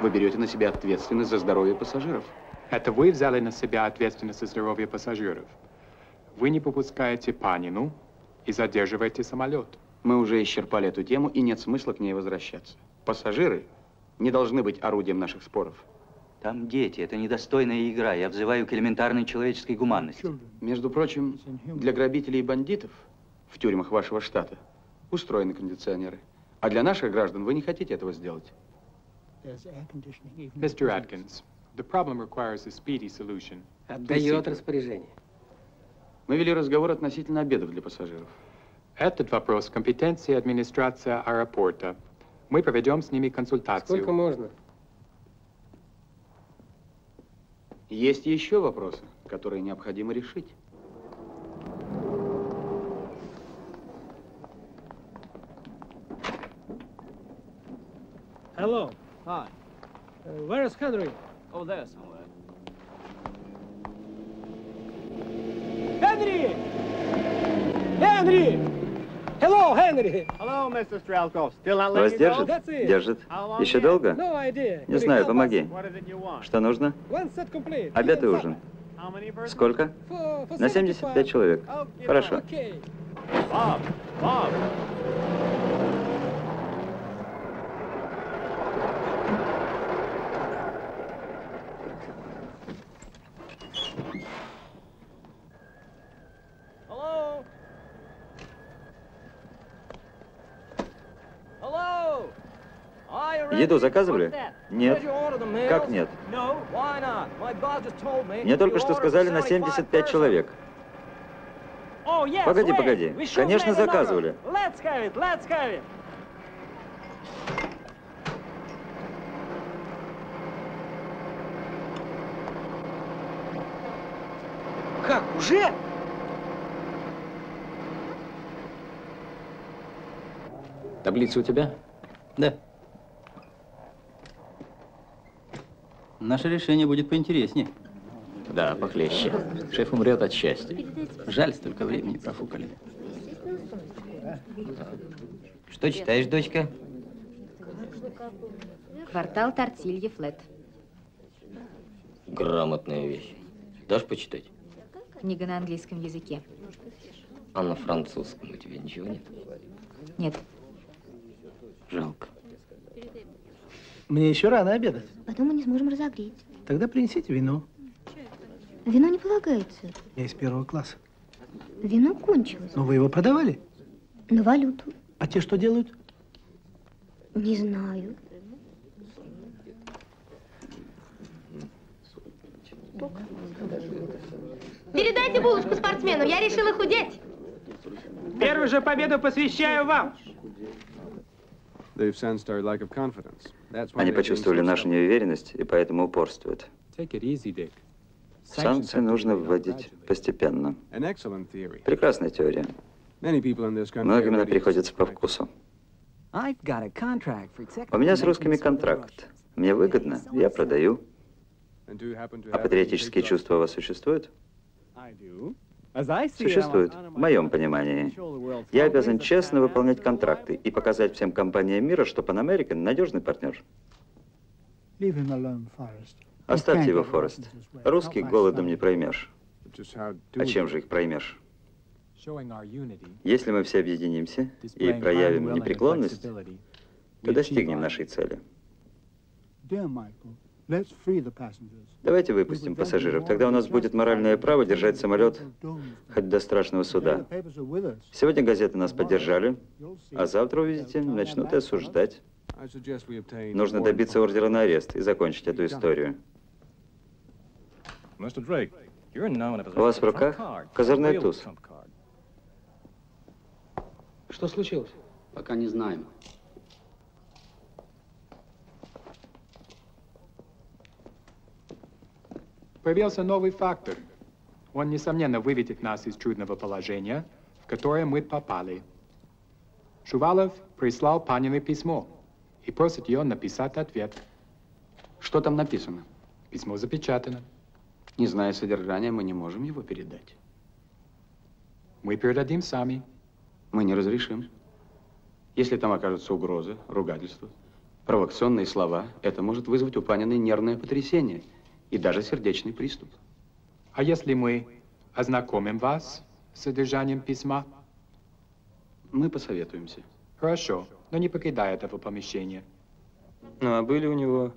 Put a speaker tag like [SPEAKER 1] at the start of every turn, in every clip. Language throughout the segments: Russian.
[SPEAKER 1] Вы берете на себя ответственность за здоровье пассажиров.
[SPEAKER 2] Это вы взяли на себя ответственность за здоровье пассажиров. Вы не попускаете Панину и задерживаете самолет.
[SPEAKER 1] Мы уже исчерпали эту тему, и нет смысла к ней возвращаться. Пассажиры не должны быть орудием наших споров.
[SPEAKER 3] Там дети, это недостойная игра. Я взываю к элементарной человеческой гуманности.
[SPEAKER 1] Между прочим, для грабителей и бандитов в тюрьмах вашего штата устроены кондиционеры. А для наших граждан вы не хотите этого сделать.
[SPEAKER 2] Mr. Atkins, the problem requires a speedy solution.
[SPEAKER 4] Отдает распоряжение.
[SPEAKER 1] Мы вели разговор относительно обедов для пассажиров.
[SPEAKER 2] Этот вопрос – компетенции администрации аэропорта. Мы проведем с ними консультацию.
[SPEAKER 4] Сколько можно?
[SPEAKER 1] Есть еще вопросы, которые необходимо решить.
[SPEAKER 5] Hello. Hi. Where is Henry?
[SPEAKER 6] Oh, there somewhere.
[SPEAKER 5] Henry! Henry! Hello, Henry!
[SPEAKER 6] Hello, Mr. Strelkov. Still not
[SPEAKER 7] Вас
[SPEAKER 6] letting you
[SPEAKER 7] держит?
[SPEAKER 6] go?
[SPEAKER 5] That's it.
[SPEAKER 7] Держит. Еще долго?
[SPEAKER 5] No idea.
[SPEAKER 7] Не знаю, помоги.
[SPEAKER 6] What is it you want?
[SPEAKER 7] Что нужно?
[SPEAKER 5] One set complete.
[SPEAKER 7] Обед и ужин.
[SPEAKER 6] How many persons?
[SPEAKER 7] Сколько?
[SPEAKER 5] For
[SPEAKER 7] На 75 человек.
[SPEAKER 6] Okay,
[SPEAKER 7] Хорошо.
[SPEAKER 5] Okay.
[SPEAKER 6] Bob, Bob. Hello? Hello? Are you ready?
[SPEAKER 7] Еду заказывали?
[SPEAKER 6] What's that?
[SPEAKER 7] Нет. Как нет?
[SPEAKER 6] No, why not? My boss just told me.
[SPEAKER 7] Мне только
[SPEAKER 6] you
[SPEAKER 7] что
[SPEAKER 6] ordered
[SPEAKER 7] сказали на
[SPEAKER 6] 75
[SPEAKER 7] 75 человек.
[SPEAKER 6] Oh, yes,
[SPEAKER 7] Погоди,
[SPEAKER 6] wait.
[SPEAKER 7] погоди.
[SPEAKER 6] We should
[SPEAKER 7] Конечно,
[SPEAKER 6] make another.
[SPEAKER 7] заказывали.
[SPEAKER 6] Let's have it, let's have it.
[SPEAKER 4] Как, уже?
[SPEAKER 8] Таблица у тебя?
[SPEAKER 9] Да. Наше решение будет поинтереснее.
[SPEAKER 8] Да, похлеще. Шеф умрет от счастья.
[SPEAKER 9] Жаль, столько времени профукали.
[SPEAKER 3] Что читаешь, дочка?
[SPEAKER 10] Квартал Тортилья Флет.
[SPEAKER 8] Грамотная вещь. Дашь почитать?
[SPEAKER 10] Книга на английском языке.
[SPEAKER 8] А на французском у тебя ничего нет?
[SPEAKER 10] Нет.
[SPEAKER 8] Жалко.
[SPEAKER 4] Мне еще рано обедать.
[SPEAKER 11] Потом мы не сможем разогреть.
[SPEAKER 4] Тогда принесите вино.
[SPEAKER 11] Вино не полагается.
[SPEAKER 4] Я из первого класса.
[SPEAKER 11] Вино кончилось.
[SPEAKER 4] Но вы его продавали?
[SPEAKER 11] На валюту.
[SPEAKER 4] А те что делают?
[SPEAKER 11] Не знаю.
[SPEAKER 10] Передайте булочку спортсменам, я решила худеть.
[SPEAKER 5] Первую же победу посвящаю вам.
[SPEAKER 7] Они почувствовали нашу неуверенность и поэтому упорствуют.
[SPEAKER 2] Take it easy, Dick.
[SPEAKER 7] Санкции нужно вводить постепенно. Прекрасная теория. Многим она приходится по вкусу. У меня с русскими контракт. Мне выгодно, я продаю. А патриотические чувства у вас существуют? Существуют, в моем понимании. Я обязан честно выполнять контракты и показать всем компаниям мира, что Pan American надежный партнер. Оставьте его, Форест. Русских голодом не проймешь. А чем же их проймешь? Если мы все объединимся и проявим непреклонность, то достигнем нашей цели. Давайте выпустим пассажиров. Тогда у нас будет моральное право держать самолет хоть до страшного суда. Сегодня газеты нас поддержали, а завтра, увидите, начнут и осуждать. Нужно добиться ордера на арест и закончить эту историю. У вас в руках козырной туз.
[SPEAKER 8] Что случилось? Пока не знаем.
[SPEAKER 2] Появился новый фактор. Он, несомненно, выведет нас из трудного положения, в которое мы попали. Шувалов прислал Паниной письмо и просит ее написать ответ.
[SPEAKER 1] Что там написано?
[SPEAKER 2] Письмо запечатано.
[SPEAKER 1] Не зная содержания, мы не можем его передать.
[SPEAKER 2] Мы передадим сами.
[SPEAKER 1] Мы не разрешим. Если там окажутся угрозы, ругательства, Провокационные слова – это может вызвать у Паниной нервное потрясение и даже сердечный приступ.
[SPEAKER 2] А если мы ознакомим вас с содержанием письма?
[SPEAKER 1] Мы посоветуемся.
[SPEAKER 2] Хорошо, но не покидай этого помещения.
[SPEAKER 12] Ну, а были у него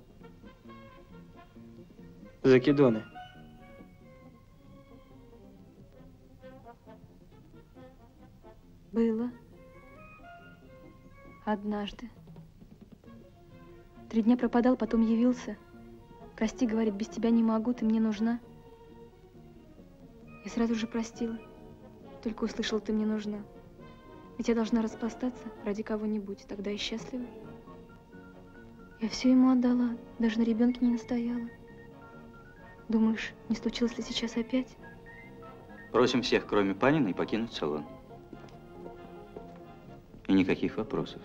[SPEAKER 12] закидоны?
[SPEAKER 13] Было. Однажды. 3 дня пропадал, потом явился. Прости, говорит, без тебя не могу, ты мне нужна. Я сразу же простила. Только услышала, ты мне нужна. Ведь я должна распластаться ради кого-нибудь, тогда я счастлива. Я все ему отдала, даже на ребенке не настояла. Думаешь, не случилось ли сейчас опять?
[SPEAKER 3] Просим всех, кроме Паниной, покинуть салон. И никаких вопросов.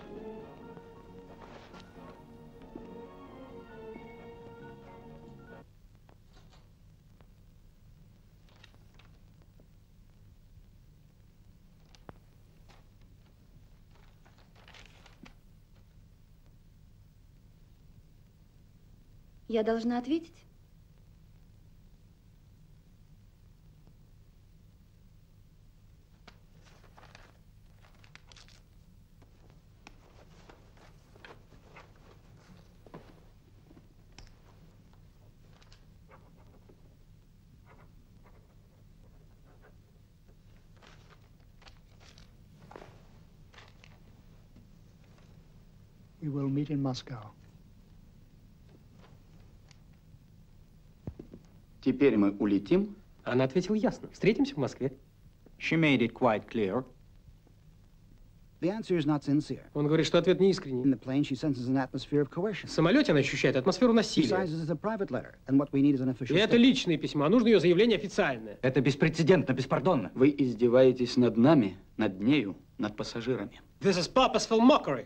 [SPEAKER 13] Я должна ответить?
[SPEAKER 4] We will meet in Moscow.
[SPEAKER 1] Теперь мы улетим?
[SPEAKER 14] Она ответила ясно. Встретимся в Москве.
[SPEAKER 9] She made it quite clear.
[SPEAKER 15] The answer is not sincere.
[SPEAKER 14] Он говорит, что ответ неискренний.
[SPEAKER 15] In the plane, she senses an atmosphere of coercion.
[SPEAKER 14] В самолете она ощущает атмосферу насилия.
[SPEAKER 15] Besides, this is a private letter, and what we need is an official
[SPEAKER 14] И это личное письмо, а нужно ее заявление официальное.
[SPEAKER 3] Это беспрецедентно, беспардонно.
[SPEAKER 1] Вы издеваетесь над нами, над нею, над пассажирами.
[SPEAKER 14] This is purposeful mockery.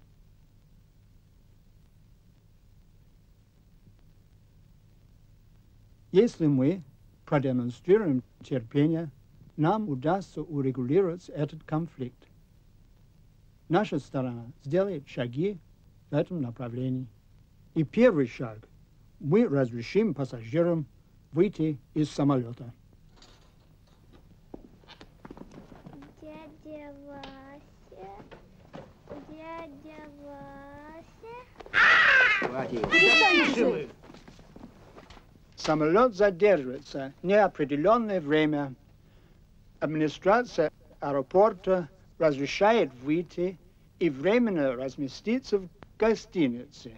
[SPEAKER 4] Если мы продемонстрируем терпение, нам удастся урегулировать этот конфликт. Наша сторона сделает шаги в этом направлении. И первый шаг – мы разрешим пассажирам выйти из самолета.
[SPEAKER 11] Дядя Вася, дядя Вася.
[SPEAKER 4] Самолет задерживается неопределенное время. Администрация аэропорта разрешает выйти и временно разместиться в гостинице.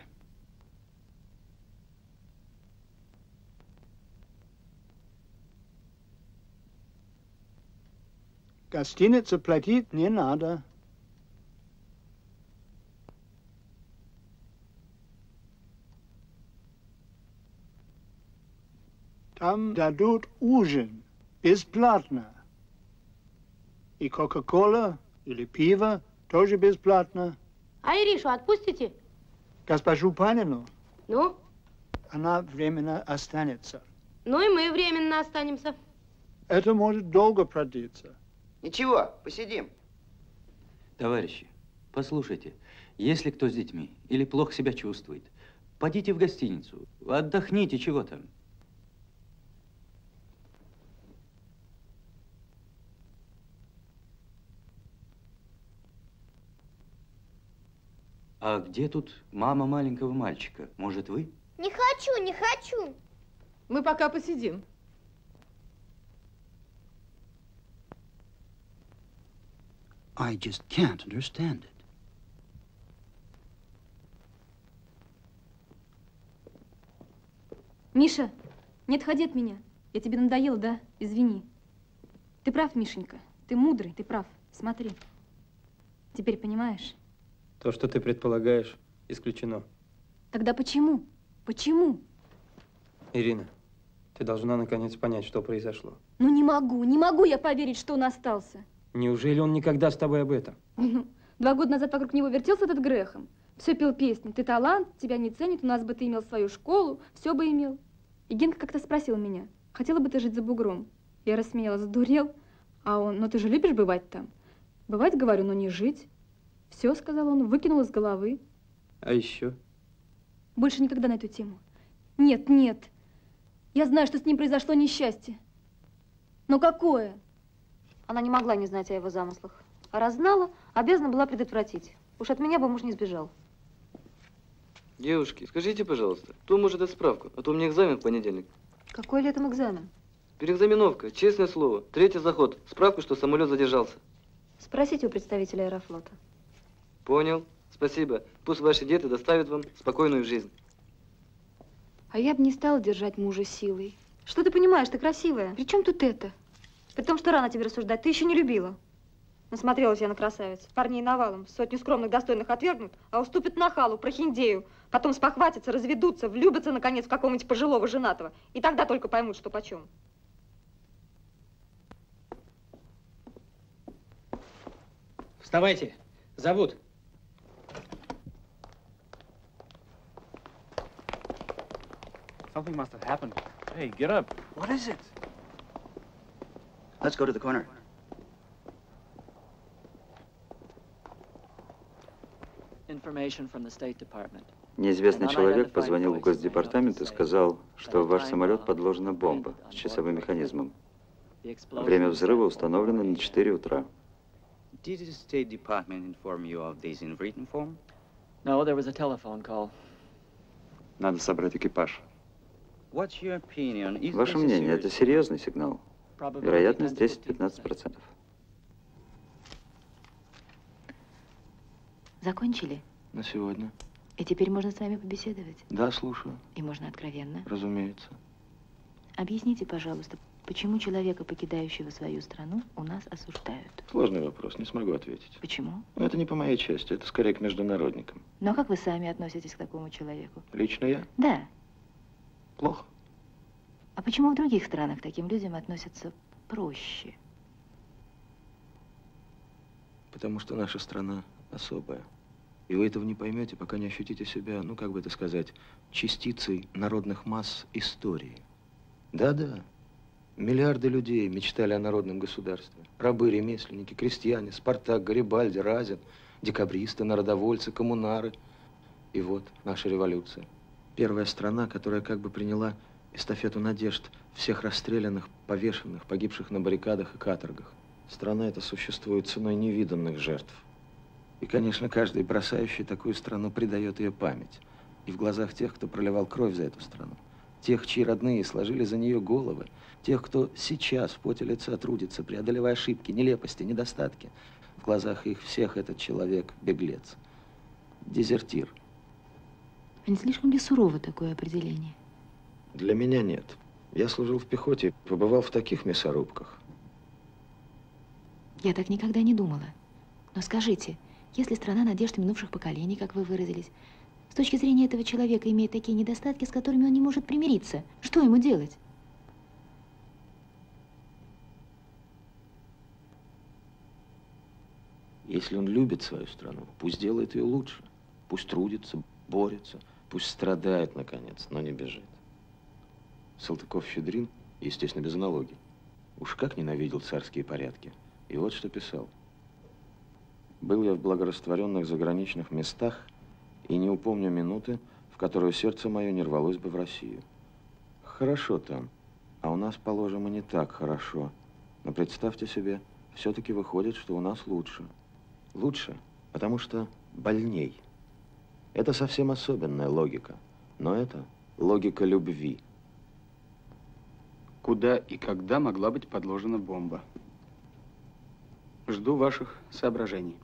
[SPEAKER 4] Гостинице платить не надо. Там дадут ужин бесплатно. И кока-кола или пиво тоже бесплатно.
[SPEAKER 10] А Иришу отпустите?
[SPEAKER 4] Госпожу Панину?
[SPEAKER 10] Ну?
[SPEAKER 4] Она временно останется.
[SPEAKER 10] Ну и мы временно останемся.
[SPEAKER 4] Это может долго продлиться.
[SPEAKER 16] Ничего, посидим.
[SPEAKER 3] Товарищи, послушайте, если кто с детьми или плохо себя чувствует, пойдите в гостиницу, отдохните, чего там. А где тут мама маленького мальчика? Может, вы?
[SPEAKER 11] Не хочу, не хочу.
[SPEAKER 17] Мы пока посидим.
[SPEAKER 15] I just can't understand it.
[SPEAKER 13] Миша, не отходи от меня. Я тебе надоела, да? Извини. Ты прав, Мишенька. Ты мудрый, ты прав. Смотри. Теперь понимаешь?
[SPEAKER 12] То, что ты предполагаешь, исключено.
[SPEAKER 13] Тогда почему? Почему?
[SPEAKER 12] Ирина, ты должна наконец понять, что произошло.
[SPEAKER 13] Ну не могу я поверить, что он остался.
[SPEAKER 12] Неужели он никогда с тобой об этом?
[SPEAKER 13] 2 года назад вокруг него вертелся этот Грэхэм. Все пел песни. Ты талант, тебя не ценят, у нас бы ты имел свою школу, все бы имел. И Генка как-то спросил меня, хотела бы ты жить за бугром? Я рассмеялась, задурел. А он, ну ты же любишь бывать там? Бывать, говорю, но не жить. Все, сказал он, выкинул из головы.
[SPEAKER 12] А еще?
[SPEAKER 13] Больше никогда на эту тему. Нет, нет. Я знаю, что с ним произошло несчастье. Но какое?
[SPEAKER 18] Она не могла не знать о его замыслах. А раз знала, обязана была предотвратить. Уж от меня бы муж не сбежал.
[SPEAKER 19] Девушки, скажите, пожалуйста, кто может дать справку? А то у меня экзамен в понедельник.
[SPEAKER 18] Какой летом экзамен?
[SPEAKER 19] Переэкзаменовка, честное слово. 3-й заход. Справку, что самолет задержался.
[SPEAKER 18] Спросите у представителя Аэрофлота.
[SPEAKER 19] Понял. Спасибо. Пусть ваши дети доставят вам спокойную жизнь.
[SPEAKER 13] А я бы не стала держать мужа силой.
[SPEAKER 18] Что ты понимаешь? Ты красивая.
[SPEAKER 13] При чем тут это?
[SPEAKER 18] При том, что рано тебе рассуждать. Ты еще не любила. Насмотрелась я на красавиц. Парней навалом. Сотню скромных, достойных отвергнут, а уступят нахалу, прохиндею. Потом спохватятся, разведутся, влюбятся, наконец, в какого-нибудь пожилого женатого. И тогда только поймут, что почем.
[SPEAKER 14] Вставайте. Зовут.
[SPEAKER 20] Something must have happened.
[SPEAKER 8] Hey, get up.
[SPEAKER 15] What is it? Let's go to the corner.
[SPEAKER 8] Information from the State Department.
[SPEAKER 7] Неизвестный человек позвонил в Госдепартамент и сказал, что в ваш самолет подложена бомба с часовым механизмом. Время взрыва установлено на 4 утра.
[SPEAKER 3] Did the State Department inform you of this in written form?
[SPEAKER 8] No, there was a telephone call.
[SPEAKER 1] Надо собрать экипаж.
[SPEAKER 3] What's your opinion? Is
[SPEAKER 7] Ваше мнение, это серьезный сигнал? Вероятность 10-15%.
[SPEAKER 13] Закончили?
[SPEAKER 1] На сегодня.
[SPEAKER 13] И теперь можно с вами побеседовать?
[SPEAKER 1] Да, слушаю.
[SPEAKER 13] И можно откровенно?
[SPEAKER 1] Разумеется.
[SPEAKER 13] Объясните, пожалуйста, почему человека, покидающего свою страну, у нас осуждают?
[SPEAKER 1] Сложный вопрос, не смогу ответить.
[SPEAKER 13] Почему?
[SPEAKER 1] Но это не по моей части, это скорее к международникам.
[SPEAKER 13] Но как вы сами относитесь к такому человеку?
[SPEAKER 1] Лично я?
[SPEAKER 13] Да.
[SPEAKER 1] Плохо.
[SPEAKER 13] А почему в других странах к таким людям относятся проще?
[SPEAKER 1] Потому что наша страна особая. И вы этого не поймете, пока не ощутите себя, ну, как бы это сказать, частицей народных масс истории. Да-да. Миллиарды людей мечтали о народном государстве. Рабы, ремесленники, крестьяне, Спартак, Гарибальди, Разин, декабристы, народовольцы, коммунары. И вот наша революция. Первая страна, которая как бы приняла эстафету надежд всех расстрелянных, повешенных, погибших на баррикадах и каторгах. Страна эта существует ценой невиданных жертв. И, конечно, каждый, бросающий такую страну, предает ее память. И в глазах тех, кто проливал кровь за эту страну, тех, чьи родные сложили за нее головы, тех, кто сейчас в поте лица трудится, преодолевая ошибки, нелепости, недостатки, в глазах их всех этот человек – беглец, дезертир.
[SPEAKER 13] А не слишком ли сурово такое определение?
[SPEAKER 1] Для меня нет. Я служил в пехоте, побывал в таких мясорубках.
[SPEAKER 13] Я так никогда не думала. Но скажите, если страна надежд минувших поколений, как вы выразились, с точки зрения этого человека имеет такие недостатки, с которыми он не может примириться, что ему делать?
[SPEAKER 1] Если он любит свою страну, пусть делает ее лучше. Пусть трудится, борется, пусть страдает, наконец, но не бежит. Салтыков-Щедрин, естественно, без аналогий, уж как ненавидел царские порядки. И вот что писал. «Был я в благорастворенных заграничных местах и не упомню минуты, в которую сердце мое не рвалось бы в Россию. Хорошо там, а у нас, положим, и не так хорошо. Но представьте себе, все-таки выходит, что у нас лучше. Лучше, потому что больней. Это совсем особенная логика, но это логика любви».
[SPEAKER 2] Куда и когда могла быть подложена бомба? Жду ваших соображений.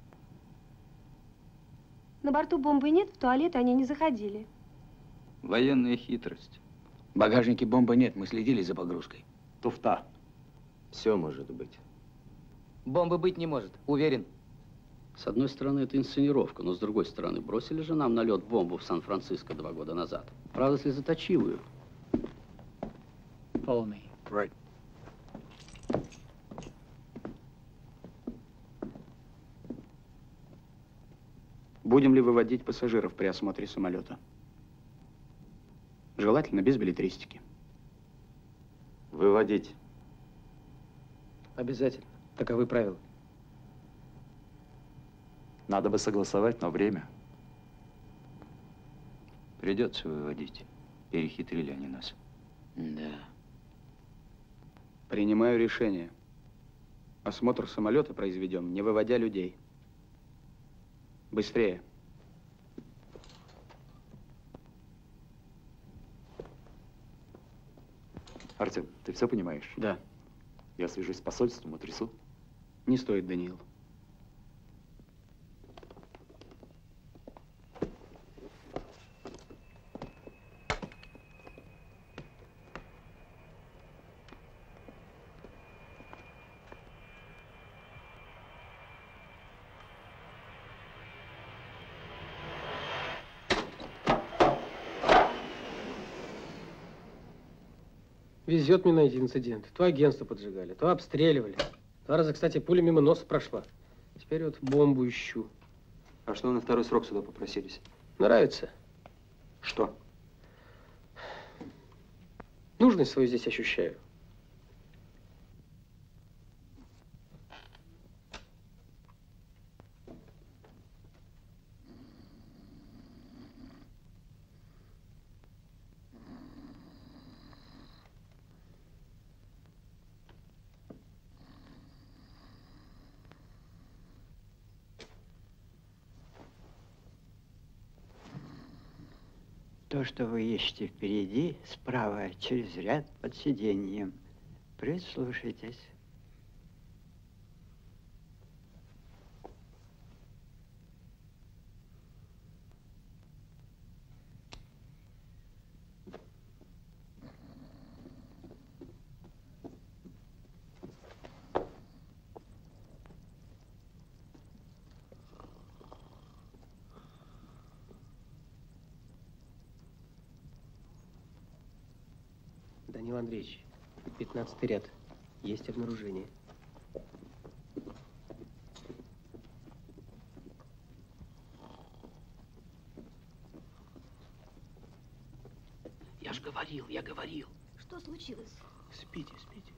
[SPEAKER 10] На борту бомбы нет, в туалет они не заходили.
[SPEAKER 3] Военная хитрость.
[SPEAKER 8] В багажнике бомбы нет, мы следили за погрузкой.
[SPEAKER 1] Туфта. Все может быть.
[SPEAKER 8] Бомбы быть не может, уверен.
[SPEAKER 21] С одной стороны, это инсценировка, но с другой стороны, бросили же нам на лед бомбу в Сан-Франциско 2 года назад. Правда, слезоточивую.
[SPEAKER 8] Follow me.
[SPEAKER 1] Right.
[SPEAKER 2] Будем ли выводить пассажиров при осмотре самолета? Желательно без беллетристики.
[SPEAKER 1] Выводить.
[SPEAKER 12] Обязательно. Таковы правила.
[SPEAKER 8] Надо бы согласовать, но время.
[SPEAKER 3] Придется выводить. Перехитрили они нас.
[SPEAKER 21] Да.
[SPEAKER 6] Принимаю решение. Осмотр самолета произведем, не выводя людей. Быстрее.
[SPEAKER 20] Артем, ты все понимаешь?
[SPEAKER 6] Да.
[SPEAKER 20] Я свяжусь с посольством, утрясу.
[SPEAKER 6] Не стоит, Даниил.
[SPEAKER 14] Везет мне на эти инциденты. То агентство поджигали, то обстреливали. 2 раза, кстати, пуля мимо носа прошла. Теперь вот бомбу ищу.
[SPEAKER 19] А что вы на 2-й срок сюда попросились?
[SPEAKER 14] Нравится?
[SPEAKER 19] Что?
[SPEAKER 14] Нужность свою здесь ощущаю.
[SPEAKER 22] То, что вы ищете впереди, справа, через ряд под сиденьем. Прислушайтесь.
[SPEAKER 14] Данил Андреевич, 15-й ряд. Есть обнаружение.
[SPEAKER 21] Я говорил.
[SPEAKER 10] Что случилось?
[SPEAKER 21] Спите, спите.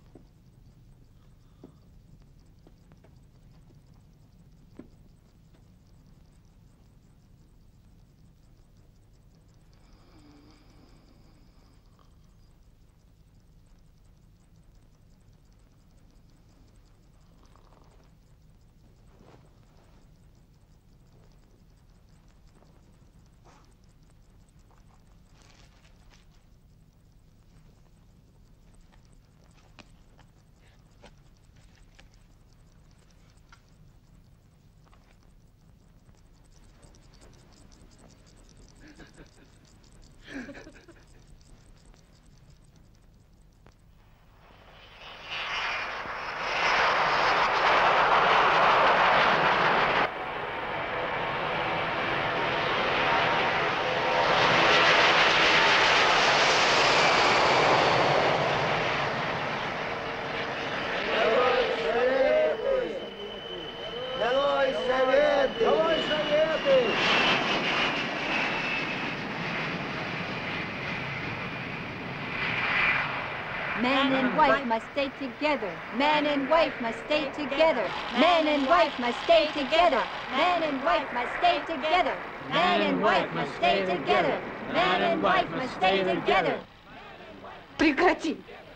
[SPEAKER 23] Man and wife must stay together. Man and wife must stay together. Man and wife must stay together. Man and wife must stay together. Man and wife must stay together. Man and wife must stay together.
[SPEAKER 17] Прекрати.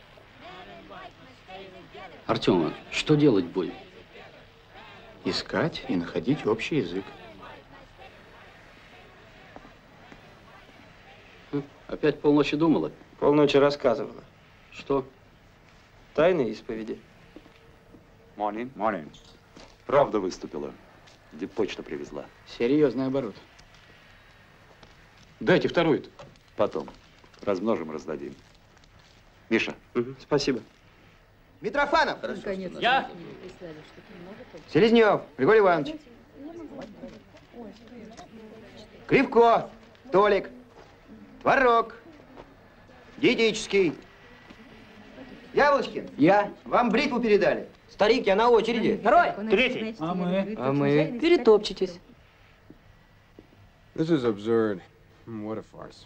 [SPEAKER 21] Артем, что делать будем?
[SPEAKER 6] Искать и находить общий язык.
[SPEAKER 21] Опять полночи думала?
[SPEAKER 12] Полночи рассказывала.
[SPEAKER 21] Что?
[SPEAKER 12] Тайные исповеди.
[SPEAKER 20] Morning. Правда выступила. Диппочта привезла.
[SPEAKER 6] Серьезный оборот. Дайте вторую-то.
[SPEAKER 20] Потом. Размножим, раздадим. Миша.
[SPEAKER 12] Спасибо.
[SPEAKER 16] Митрофанов.
[SPEAKER 12] Я.
[SPEAKER 16] Селезнев Григорий Иванович. Кривко. Толик. Творог. Диетический. Яблочкин.
[SPEAKER 12] Я.
[SPEAKER 16] Вам бритву передали.
[SPEAKER 12] Старик, я на очереди.
[SPEAKER 17] Второй.
[SPEAKER 12] Третий.
[SPEAKER 17] А мы?
[SPEAKER 12] А мы?
[SPEAKER 17] Перетопчетесь.
[SPEAKER 24] This is absurd. What a farce.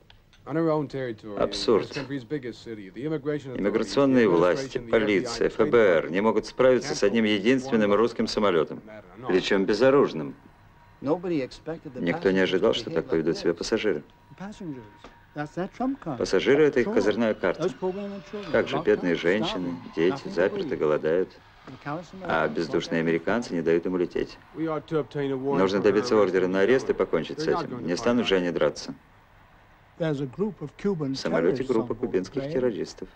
[SPEAKER 7] Абсурд. Иммиграционные власти, полиция, ФБР не могут справиться с одним единственным русским самолетом, причем безоружным. Никто не ожидал, что так поведут себя пассажиры. Пассажиры – это их козырная карта. Как же бедные женщины, дети заперты, голодают. А бездушные американцы не дают им улететь. Нужно добиться ордера на арест и покончить с этим. Не станут же они драться. В самолете группа кубинских террористов.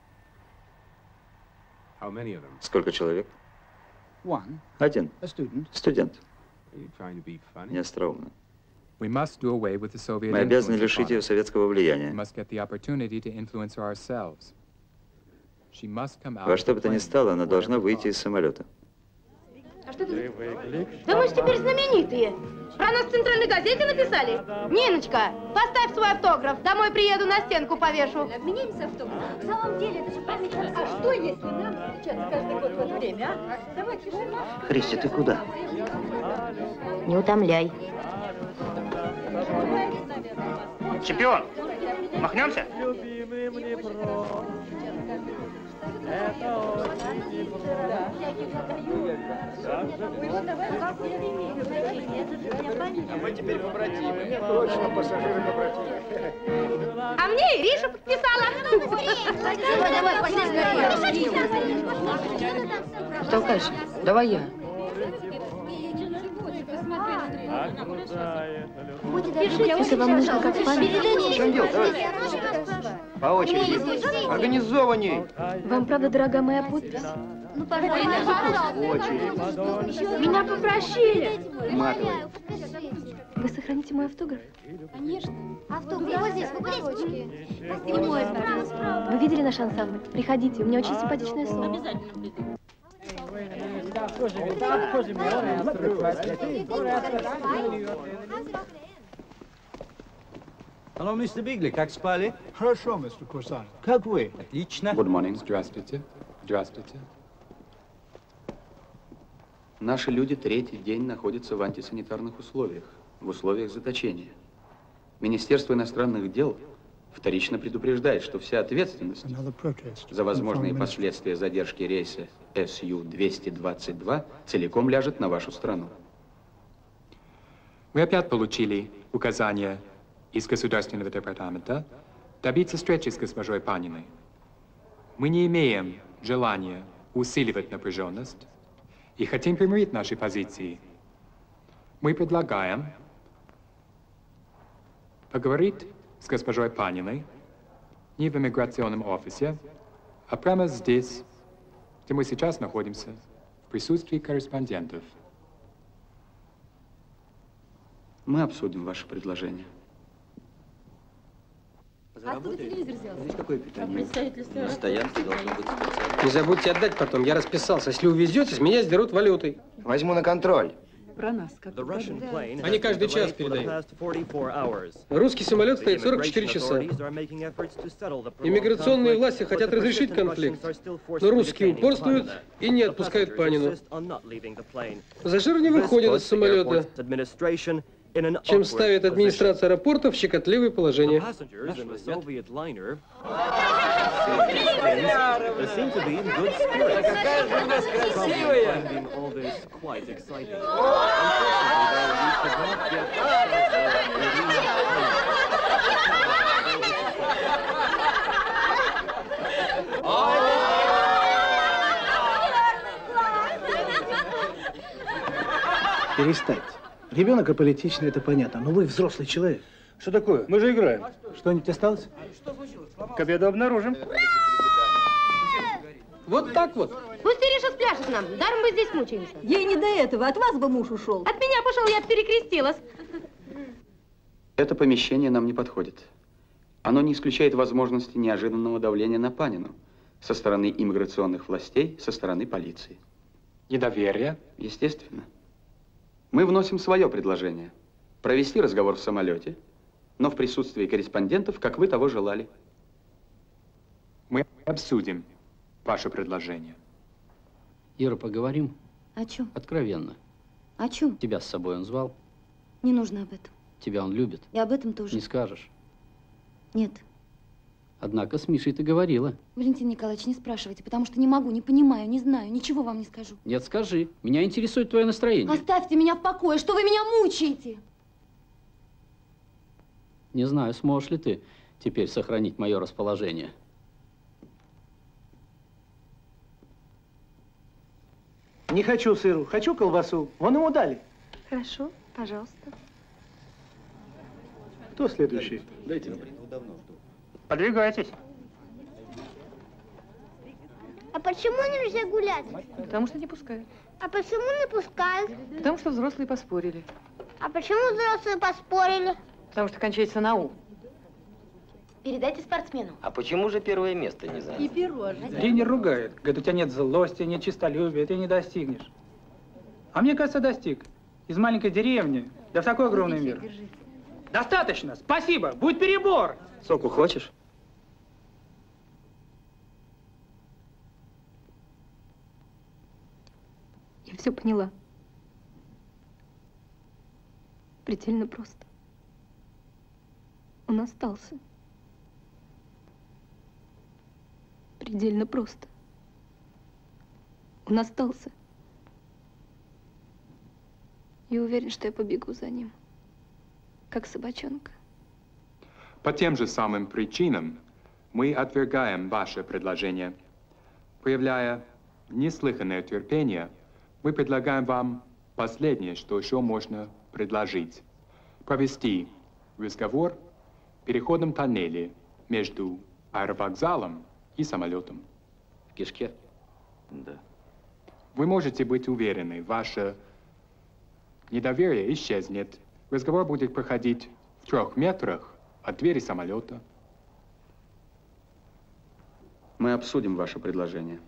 [SPEAKER 7] Сколько человек? Один. Студент. Не остроумно. Мы обязаны лишить ее советского влияния. Во что бы то ни стало, она должна выйти из самолета.
[SPEAKER 10] А что ты? Да мы же теперь знаменитые. Про нас в центральной газете написали. Ниночка, поставь свой автограф. Домой приеду, на стенку повешу.
[SPEAKER 23] Обменяемся автографом. В самом деле, это же память. А что, если нам встречаться каждый год в это время, а? Давайте же.
[SPEAKER 16] Христя, ты куда?
[SPEAKER 10] Не утомляй.
[SPEAKER 4] Чемпион, махнемся?
[SPEAKER 16] А мы теперь побратимы. Точно, пассажиры побратимы.
[SPEAKER 10] А мне Ириша подписала.
[SPEAKER 23] Давай, пошли.
[SPEAKER 17] Толкайся. Давай я.
[SPEAKER 13] Это вам нужно как память.
[SPEAKER 16] В чем дело, товарищ? По очереди. Организованней.
[SPEAKER 13] Вам, правда, дорога моя подпись?
[SPEAKER 23] Ну, пожалуйста.
[SPEAKER 10] Меня попросили.
[SPEAKER 16] Матовый.
[SPEAKER 13] Вы сохраните мой автограф?
[SPEAKER 23] Конечно. Автограф. Вот здесь, в уголочке.
[SPEAKER 13] Вы видели наш ансамбль? Приходите, у меня очень симпатичное соло.
[SPEAKER 23] Обязательно приду.
[SPEAKER 5] Алло, мистер Бигли, как спали?
[SPEAKER 15] Хорошо, мистер Курсанов. Как вы?
[SPEAKER 5] Отлично.
[SPEAKER 2] Good morning. Здравствуйте. Здравствуйте. Наши люди третий день находятся в антисанитарных условиях, в условиях заточения. Министерство иностранных дел вторично предупреждает, что вся ответственность за возможные последствия задержки рейса СЮ-222 целиком ляжет на вашу страну. Мы опять получили указание из Государственного департамента добиться встречи с госпожой Паниной. Мы не имеем желания усиливать напряженность и хотим примирить наши позиции. Мы предлагаем поговорить с госпожой Паниной не в иммиграционном офисе, а прямо здесь, где мы сейчас находимся, в присутствии корреспондентов. Мы обсудим ваше предложение.
[SPEAKER 17] А кто телевизор взял?
[SPEAKER 3] Здесь какое питание?
[SPEAKER 17] Представительство.
[SPEAKER 3] На стоянке должно быть специально.
[SPEAKER 14] Не забудьте отдать потом, я расписался. Если увезете, с меня сдерут валютой.
[SPEAKER 16] Возьму на контроль.
[SPEAKER 17] Про нас как
[SPEAKER 14] Они каждый час передают. Русский самолет стоит 44 часа. Иммиграционные власти хотят разрешить конфликт, но русские упорствуют и не отпускают Панину. Пассажиры не выходят из самолета, чем ставит администрация аэропорта в щекотливое положение.
[SPEAKER 5] Какая же у нас красивая!
[SPEAKER 15] Перестаньте. Ребенок аполитичный, это понятно, но вы взрослый человек. Что такое? Мы же играем. Что-нибудь осталось?
[SPEAKER 4] К обеду обнаружим.
[SPEAKER 14] Вот так вот.
[SPEAKER 10] Пусть Ириша спляшет нам. Даром мы здесь мучаемся.
[SPEAKER 17] Ей не до этого. От вас бы муж ушел.
[SPEAKER 10] От меня пошел, я перекрестилась.
[SPEAKER 2] Это помещение нам не подходит. Оно не исключает возможности неожиданного давления на Панину со стороны иммиграционных властей, со стороны полиции. Недоверие? Естественно. Мы вносим свое предложение. Провести разговор в самолете, но в присутствии корреспондентов, как вы того желали. Мы обсудим ваше предложение.
[SPEAKER 21] Ира, поговорим?
[SPEAKER 23] О чем?
[SPEAKER 21] Откровенно.
[SPEAKER 23] О чем?
[SPEAKER 21] Тебя с собой он звал?
[SPEAKER 23] Не нужно об этом.
[SPEAKER 21] Тебя он любит?
[SPEAKER 23] И об этом тоже.
[SPEAKER 21] Не скажешь?
[SPEAKER 23] Нет.
[SPEAKER 21] Однако с Мишей ты говорила.
[SPEAKER 13] Валентин Николаевич, не спрашивайте, потому что не могу, не понимаю, не знаю, ничего вам не скажу.
[SPEAKER 21] Нет, скажи. Меня интересует твое настроение.
[SPEAKER 13] Оставьте меня в покое, что вы меня мучаете?
[SPEAKER 21] Не знаю, сможешь ли ты теперь сохранить мое расположение.
[SPEAKER 15] Не хочу сыру, хочу колбасу. Вон ему дали.
[SPEAKER 13] Хорошо, пожалуйста.
[SPEAKER 15] Кто следующий?
[SPEAKER 4] Дайте мне. Подвигайтесь.
[SPEAKER 10] А почему нельзя гулять?
[SPEAKER 17] Потому что не пускают.
[SPEAKER 10] А почему не пускают?
[SPEAKER 17] Потому что взрослые поспорили.
[SPEAKER 10] А почему взрослые поспорили?
[SPEAKER 17] Потому что кончается на «у».
[SPEAKER 10] Передайте спортсмену.
[SPEAKER 1] А почему же первое место не занято?
[SPEAKER 17] И пирожное.
[SPEAKER 12] Тренер ругает. Говорит, у тебя нет злости, нет честолюбия, ты не достигнешь. А мне кажется, достиг. Из маленькой деревни, да в такой огромный мир. Достаточно, спасибо, будет перебор.
[SPEAKER 1] Соку хочешь?
[SPEAKER 13] Я все поняла. Предельно просто. Он остался. Предельно просто. Он остался. И уверен, что я побегу за ним, как собачонка.
[SPEAKER 2] По тем же самым причинам мы отвергаем ваше предложение. Проявляя неслыханное терпение, мы предлагаем вам последнее, что еще можно предложить. Провести разговор в переходном тоннеле между аэровокзалом и самолетом.
[SPEAKER 21] В кишке? Да.
[SPEAKER 2] Вы можете быть уверены, ваше недоверие исчезнет. Разговор будет проходить в 3 метрах от двери самолета.
[SPEAKER 6] Мы обсудим ваше предложение.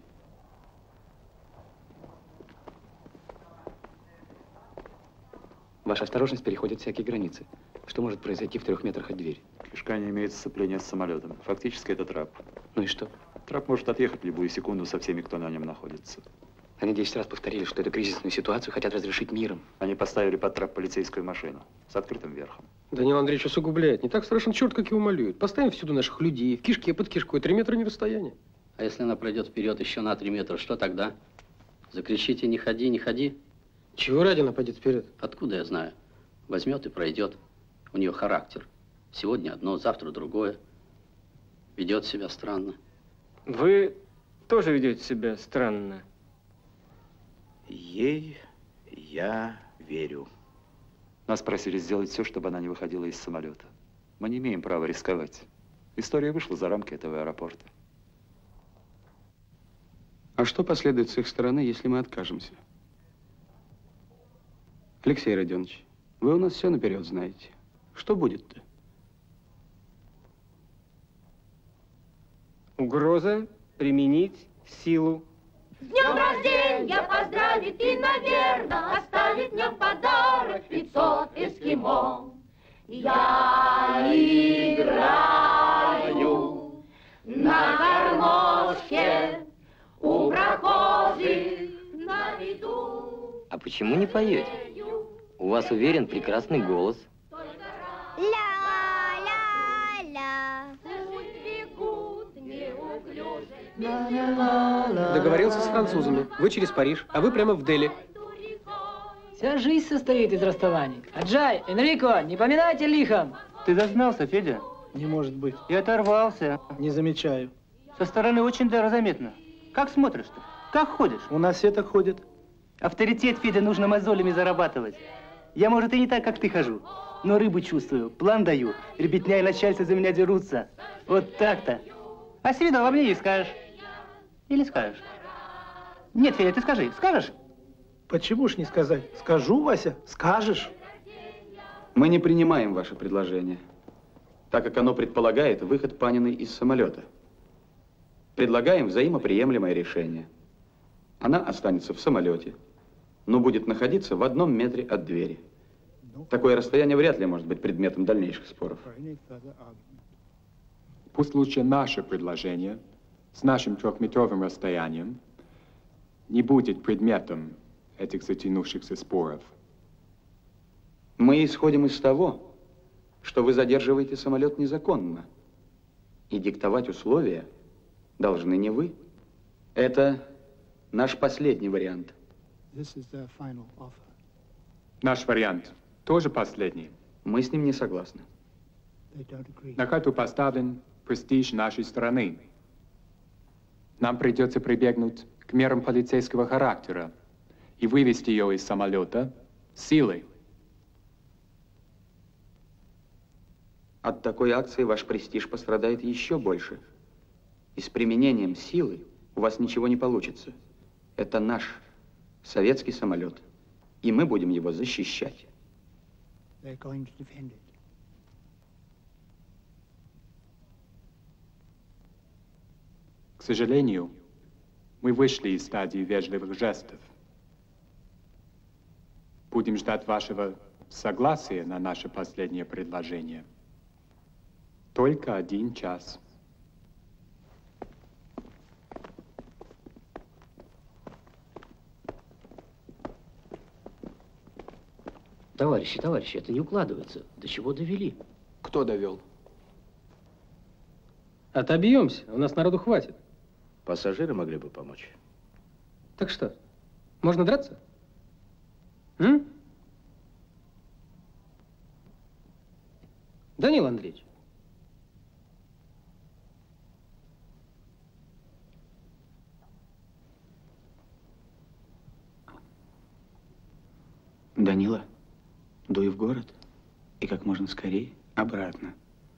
[SPEAKER 8] Ваша осторожность переходит всякие границы. Что может произойти в 3 метрах от двери?
[SPEAKER 20] Кишка не имеет сцепления с самолетом. Фактически это трап.
[SPEAKER 8] Ну и что?
[SPEAKER 20] Трап может отъехать в любую секунду со всеми, кто на нем находится.
[SPEAKER 8] Они 10 раз повторили, что эту кризисную ситуацию хотят разрешить миром.
[SPEAKER 20] Они поставили под трап полицейскую машину с открытым верхом.
[SPEAKER 14] Данил Андреевич усугубляет. Не так страшен черт, как его малюют. Поставим всюду наших людей, в кишке, под кишкой. 3 метра не расстояние.
[SPEAKER 21] А если она пройдет вперед еще на 3 метра, что тогда? Закричите: не ходи, не ходи.
[SPEAKER 14] Чего ради она пойдет вперед?
[SPEAKER 21] Откуда я знаю? Возьмет и пройдет. У нее характер. Сегодня одно, завтра другое. Ведет себя странно.
[SPEAKER 4] Вы тоже ведете себя странно.
[SPEAKER 20] Ей я верю. Нас просили сделать все, чтобы она не выходила из самолета. Мы не имеем права рисковать. История вышла за рамки этого аэропорта.
[SPEAKER 6] А что последует с их стороны, если мы откажемся? Алексей Родионович, вы у нас все наперед знаете. Что будет-то?
[SPEAKER 4] Угроза применить силу.
[SPEAKER 10] С днем рождения поздравит и, наверное, оставит мне в подарок 500 эскимо. Я играю на гармошке у прохожих на виду.
[SPEAKER 1] А почему не поете? У вас, уверен, прекрасный голос.
[SPEAKER 14] Договорился с французами. Вы через Париж, а вы прямо в Дели.
[SPEAKER 17] Вся жизнь состоит из расставаний. Аджай, Энрико, не поминайте лихом.
[SPEAKER 4] Ты зазнался, Федя?
[SPEAKER 15] Не может быть.
[SPEAKER 4] И оторвался.
[SPEAKER 15] Не замечаю.
[SPEAKER 4] Со стороны очень даже заметно. Как смотришь-то? Как ходишь?
[SPEAKER 15] У нас все так ходят.
[SPEAKER 4] Авторитет, Федя, нужно мозолями зарабатывать. Я, может, и не так, как ты хожу, но рыбу чувствую, план даю. Ребятня и начальство за меня дерутся. Вот так-то. А Свидова мне не скажешь. Или скажешь? Нет, Федя, ты скажи. Скажешь?
[SPEAKER 15] Почему ж не сказать? Скажу, Вася, скажешь.
[SPEAKER 6] Мы не принимаем ваше предложение, так как оно предполагает выход Паниной из самолета. Предлагаем взаимоприемлемое решение. Она останется в самолете, но будет находиться в 1 метре от двери. Такое расстояние вряд ли может быть предметом дальнейших споров.
[SPEAKER 2] Пусть лучше наше предложение с нашим 3-метровым расстоянием не будет предметом этих затянувшихся споров.
[SPEAKER 6] Мы исходим из того, что вы задерживаете самолет незаконно. И диктовать условия должны не вы. Это наш последний вариант.
[SPEAKER 2] Наш вариант тоже последний.
[SPEAKER 6] Мы с ним не согласны.
[SPEAKER 2] На карту поставлен престиж нашей страны. Нам придется прибегнуть к мерам полицейского характера и вывести ее из самолета силой.
[SPEAKER 6] От такой акции ваш престиж пострадает еще больше. И с применением силы у вас ничего не получится. Это наш советский самолет, и мы будем его защищать.
[SPEAKER 2] К сожалению, мы вышли из стадии вежливых жестов. Будем ждать вашего согласия на наше последнее предложение. Только 1 час.
[SPEAKER 21] Товарищи, это не укладывается. До чего довели?
[SPEAKER 6] Кто довел?
[SPEAKER 14] Отобьемся, у нас народу хватит.
[SPEAKER 8] Пассажиры могли бы помочь.
[SPEAKER 14] Так что, можно драться? М? Данил Андреевич.
[SPEAKER 6] Данила, дуй в город и как можно скорее обратно.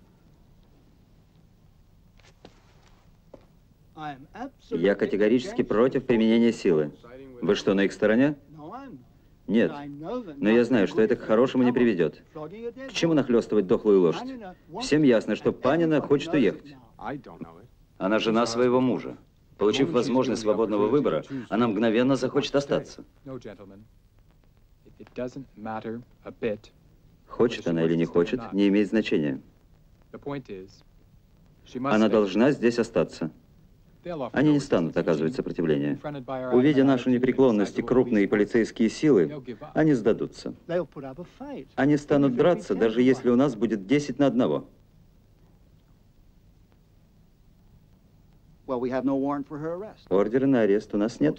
[SPEAKER 7] Я категорически против применения силы. Вы что, на их стороне? Нет. Но я знаю, что это к хорошему не приведет. К чему нахлестывать дохлую лошадь? Всем ясно, что Панина хочет уехать. Она жена своего мужа. Получив возможность свободного выбора, она мгновенно захочет остаться. Хочет она или не хочет, не имеет значения. Она должна здесь остаться. Они не станут оказывать сопротивление. Увидя нашу непреклонность и крупные полицейские силы, они сдадутся. Они станут драться, даже если у нас будет 10 на 1. Ордера на арест у нас нет.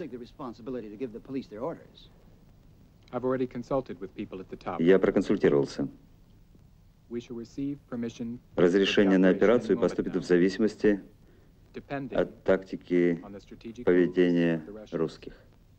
[SPEAKER 7] Я проконсультировался. Разрешение на операцию поступит в зависимости от тактики поведения русских.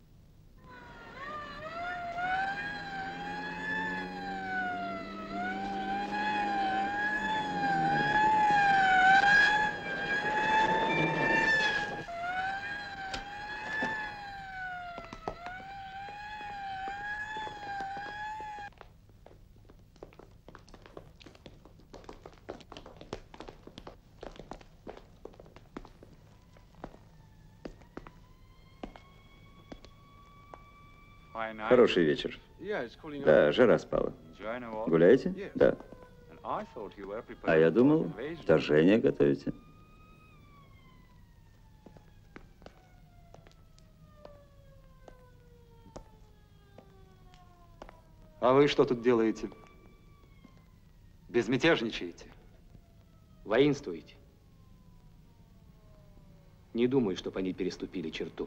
[SPEAKER 7] Хороший вечер. Да, жара спала. Гуляете? Да. А я думал, вторжение готовите.
[SPEAKER 20] А вы что тут делаете? Безмятежничаете?
[SPEAKER 1] Воинствуете. Не думаю, чтобы они переступили черту.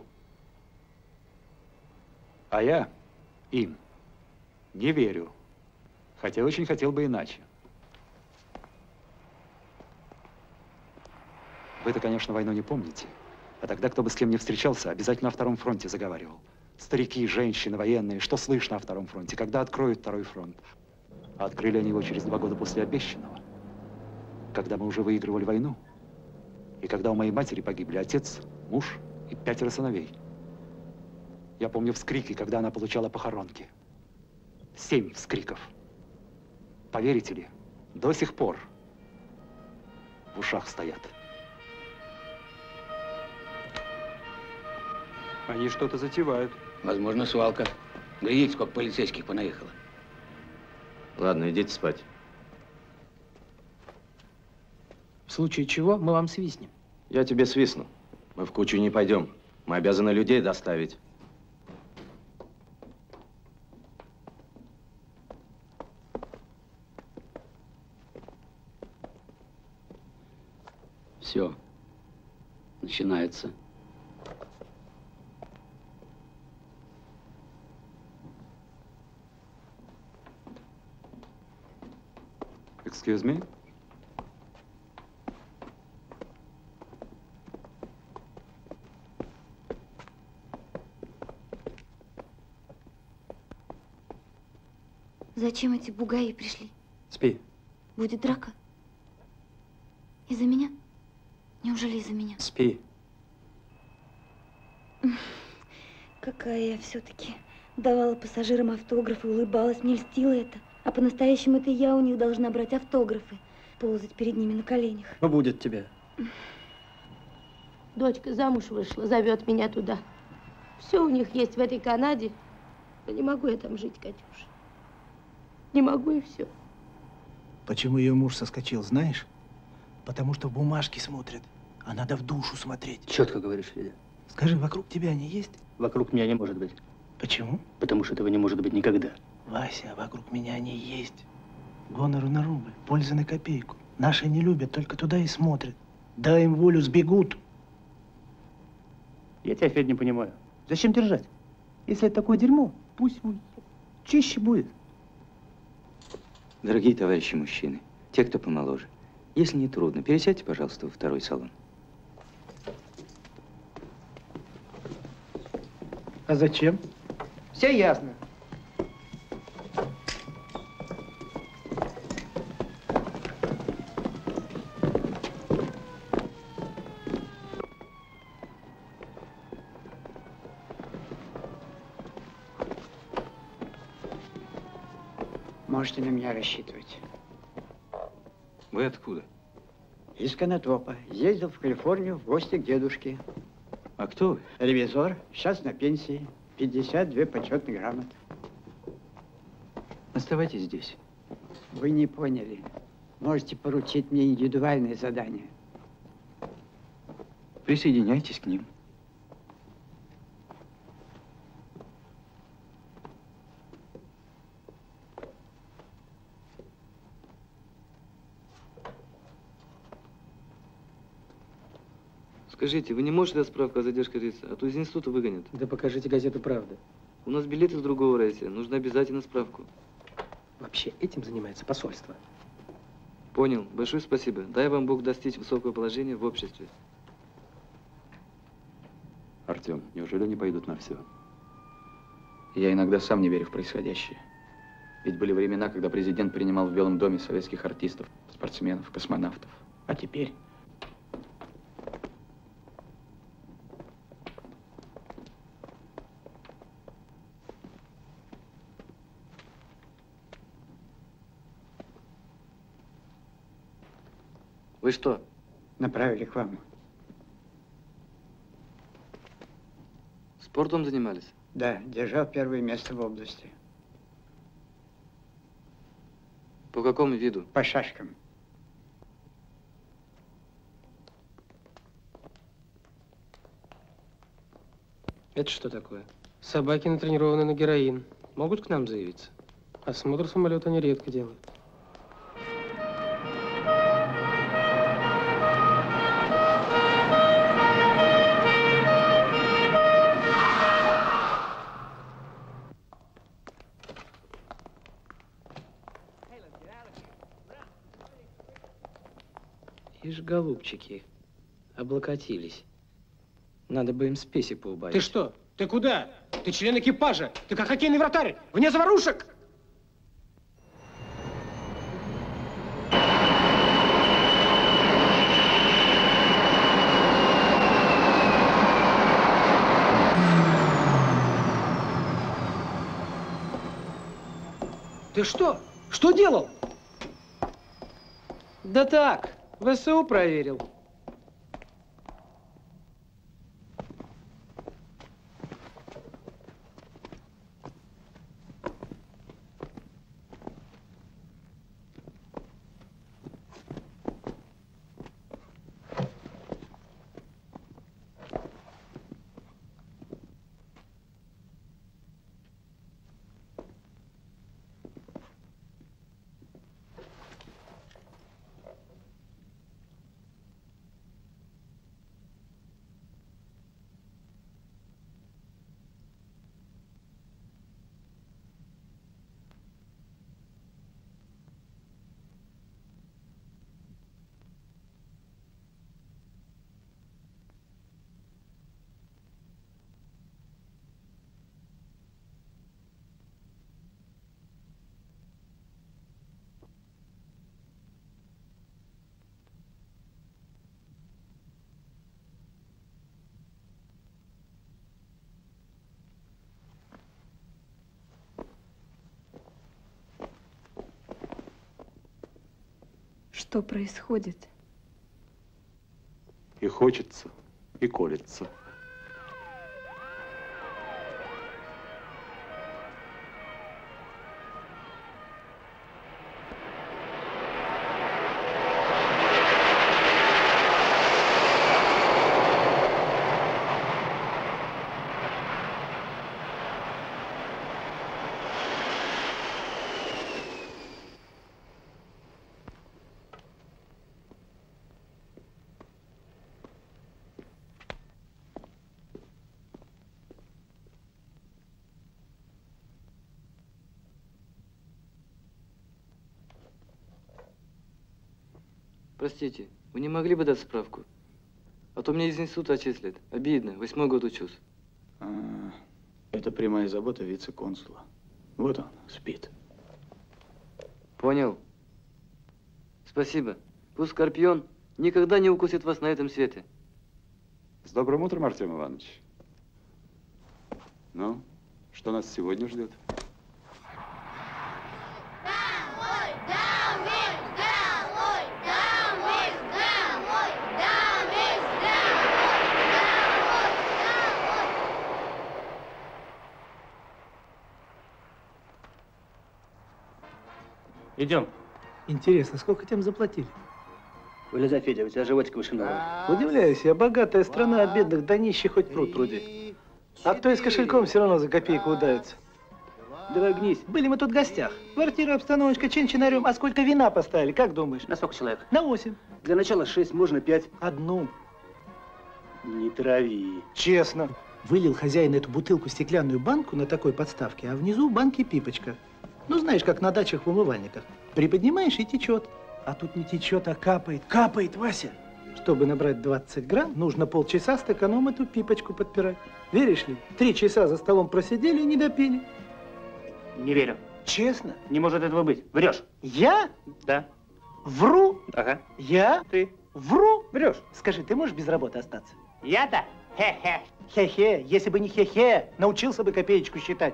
[SPEAKER 20] А я им не верю. Хотя очень хотел бы иначе. Вы-то, конечно, войну не помните. А тогда, кто бы с кем не встречался, обязательно о втором фронте заговаривал. Старики, женщины, военные, что слышно о втором фронте, когда откроют второй фронт. А открыли они его через 2 года после обещанного. Когда мы уже выигрывали войну. И когда у моей матери погибли отец, муж и 5 сыновей. Я помню вскрики, когда она получала похоронки. 7 вскриков. Поверите ли, до сих пор в ушах стоят.
[SPEAKER 3] Они что-то затевают.
[SPEAKER 21] Возможно, свалка. Глядите, сколько полицейских понаехало.
[SPEAKER 8] Ладно, идите спать.
[SPEAKER 17] В случае чего мы вам свистнем.
[SPEAKER 8] Я тебе свистну. Мы в кучу не пойдем. Мы обязаны людей доставить.
[SPEAKER 21] Все. Начинается.
[SPEAKER 20] Excuse me?
[SPEAKER 13] Зачем эти бугаи пришли?
[SPEAKER 4] Спи.
[SPEAKER 13] Будет драка? Из-за меня? Неужели из-за меня?
[SPEAKER 4] Спи.
[SPEAKER 13] Какая я все-таки. Давала пассажирам автографы, улыбалась, мне льстило это. А по-настоящему это я у них должна брать автографы. Ползать перед ними на коленях.
[SPEAKER 4] Ну, будет тебе.
[SPEAKER 10] Дочка замуж вышла, зовет меня туда. Все у них есть в этой Канаде. Но не могу я там жить, Катюша. Не могу и все.
[SPEAKER 15] Почему ее муж соскочил, знаешь? Потому что в бумажки смотрят, а надо в душу смотреть.
[SPEAKER 4] Четко говоришь, Федя.
[SPEAKER 15] Скажи, вокруг тебя они есть?
[SPEAKER 4] Вокруг меня не может быть.
[SPEAKER 15] Почему?
[SPEAKER 4] Потому что этого не может быть никогда.
[SPEAKER 15] Вася, вокруг меня они есть. Гонору на рубль, пользы на копейку. Наши не любят, только туда и смотрят. Дай им волю, сбегут.
[SPEAKER 4] Я тебя, Федя, не понимаю. Зачем держать? Если это такое дерьмо, пусть уйдет. Чище будет.
[SPEAKER 3] Дорогие товарищи мужчины, те, кто помоложе, если не трудно, пересядьте, пожалуйста, во второй салон.
[SPEAKER 15] А зачем?
[SPEAKER 16] Все ясно.
[SPEAKER 22] Можете на меня рассчитывать.
[SPEAKER 3] Вы откуда?
[SPEAKER 22] Из Конотопа. Ездил в Калифорнию в гости к дедушке.
[SPEAKER 3] А кто вы?
[SPEAKER 22] Ревизор, сейчас на пенсии. 52 почетных грамоты.
[SPEAKER 3] Оставайтесь здесь.
[SPEAKER 22] Вы не поняли. Можете поручить мне индивидуальные задания.
[SPEAKER 3] Присоединяйтесь к ним.
[SPEAKER 9] Скажите, вы не можете дать справку о задержке рейса, а то из института выгонят.
[SPEAKER 4] Да покажите газету «Правда».
[SPEAKER 9] У нас билет из другого рейса, нужно обязательно справку.
[SPEAKER 4] Вообще этим занимается посольство.
[SPEAKER 9] Понял. Большое спасибо. Дай вам Бог достичь высокого положения в обществе.
[SPEAKER 20] Артем, неужели они пойдут на все?
[SPEAKER 6] Я иногда сам не верю в происходящее. Ведь были времена, когда президент принимал в Белом доме советских артистов, спортсменов, космонавтов.
[SPEAKER 15] А теперь?
[SPEAKER 9] Вы что?
[SPEAKER 22] Направили к вам.
[SPEAKER 9] Спортом занимались?
[SPEAKER 22] Да, держал первое место в области.
[SPEAKER 9] По какому виду?
[SPEAKER 22] По шашкам.
[SPEAKER 4] Это что такое? Собаки натренированы на героин. Могут к нам заявиться? Осмотр самолета они редко делают. Ишь, голубчики, облокотились. Надо бы им спеси поубавить.
[SPEAKER 12] Ты что? Ты куда? Ты член экипажа. Ты как хоккейный вратарь. Вне заварушек. Ты что? Что делал?
[SPEAKER 4] Да так, ВСУ проверил.
[SPEAKER 13] Что происходит?
[SPEAKER 20] И хочется, и колется.
[SPEAKER 9] Простите, вы не могли бы дать справку? А то меня из института отчислят. Обидно, 8-й год учусь.
[SPEAKER 6] Это прямая забота вице-консула. Вот он, спит.
[SPEAKER 9] Понял. Спасибо. Пусть Скорпион никогда не укусит вас на этом свете.
[SPEAKER 20] С добрым утром, Артем Иванович. Ну, что нас сегодня ждет?
[SPEAKER 4] Идем. Интересно, сколько тем заплатили?
[SPEAKER 11] Вылезай, Федя, у тебя животик выше головы.
[SPEAKER 15] Удивляюсь, я богатая страна, а бедных до нищих хоть пруд пруди. А кто и с кошельком все равно за копейку удавится. Давай гнись. Были мы тут в гостях. Квартира, обстановочка, чин-чинарем. А сколько вина поставили, как думаешь?
[SPEAKER 11] На сколько человек?
[SPEAKER 15] На 8.
[SPEAKER 11] Для начала 6, можно 5.
[SPEAKER 15] Одну.
[SPEAKER 11] Не трави.
[SPEAKER 15] Честно. Вылил хозяин эту бутылку стеклянную банку на такой подставке, а внизу в банке пипочка. Ну, знаешь, как на дачах в умывальниках. Приподнимаешь и течет. А тут не течет, а капает. Капает, Вася! Чтобы набрать 20 грамм, нужно полчаса стаканом эту пипочку подпирать. Веришь ли? 3 часа за столом просидели и не допили.
[SPEAKER 11] Не верю.
[SPEAKER 15] Честно?
[SPEAKER 11] Не может этого быть. Врешь.
[SPEAKER 15] Я?
[SPEAKER 11] Да.
[SPEAKER 15] Вру?
[SPEAKER 11] Ага.
[SPEAKER 15] Я?
[SPEAKER 11] Ты.
[SPEAKER 15] Вру?
[SPEAKER 11] Врешь.
[SPEAKER 15] Скажи, ты можешь без работы остаться?
[SPEAKER 11] Я-то? Хе-хе.
[SPEAKER 15] Хе-хе. Если бы не хе-хе, научился бы копеечку считать.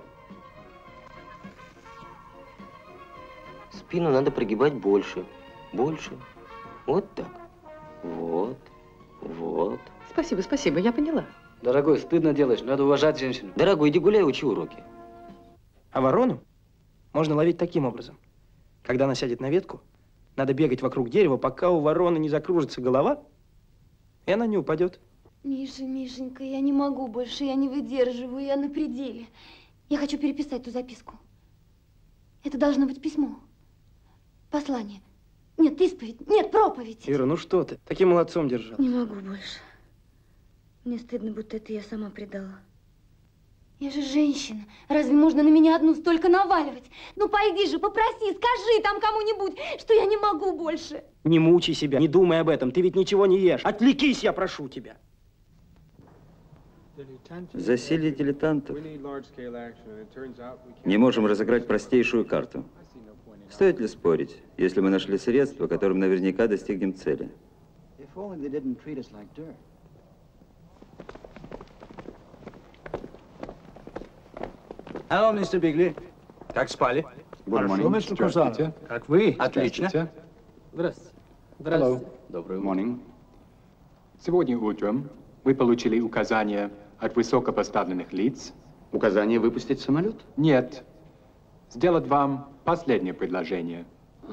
[SPEAKER 1] Спину надо прогибать больше. Больше. Вот так. Вот. Вот.
[SPEAKER 17] Спасибо, спасибо, я поняла.
[SPEAKER 9] Дорогой, стыдно делаешь, надо уважать женщину.
[SPEAKER 1] Дорогой, иди гуляй, учи уроки.
[SPEAKER 18] А ворону можно ловить таким образом. Когда она сядет на ветку, надо бегать вокруг дерева, пока у вороны не закружится голова, и она не упадет.
[SPEAKER 10] Миша, Мишенька, я не могу больше, я не выдерживаю, я на пределе. Я хочу переписать ту записку. Это должно быть письмо. Послание. Нет, исповедь. Нет, проповедь.
[SPEAKER 18] Ира, ну что ты? Таким молодцом держал.
[SPEAKER 10] Не могу больше. Мне стыдно, будто это я сама предала. Я же женщина. Разве можно на меня одну столько наваливать? Ну, пойди же, попроси, скажи там кому-нибудь, что я не могу больше.
[SPEAKER 18] Не мучай себя, не думай об этом. Ты ведь ничего не ешь. Отвлекись, я прошу тебя.
[SPEAKER 7] Засилье дилетантов. Не можем разыграть простейшую карту. Стоит ли спорить, если мы нашли средства, которым наверняка достигнем цели?
[SPEAKER 5] Hello, мистер Бигли. Как спали?
[SPEAKER 2] Хорошо, мистер Кузан.
[SPEAKER 5] Как вы?
[SPEAKER 2] Отлично.
[SPEAKER 17] Здравствуйте.
[SPEAKER 2] Здравствуйте.
[SPEAKER 1] Доброе
[SPEAKER 2] утро. Сегодня утром вы получили указание от высокопоставленных лиц.
[SPEAKER 6] Указание выпустить самолет?
[SPEAKER 2] Нет. Сделать вам последнее предложение.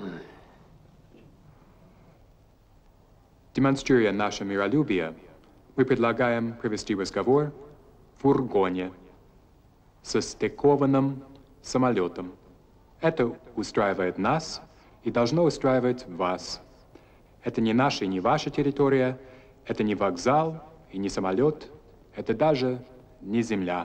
[SPEAKER 2] Демонстрируя наше миролюбие, мы предлагаем провести разговор в фургоне со стыкованным самолетом. Это устраивает нас и должно устраивать вас. Это не наша и не ваша территория, это не вокзал и не самолет, это даже не земля.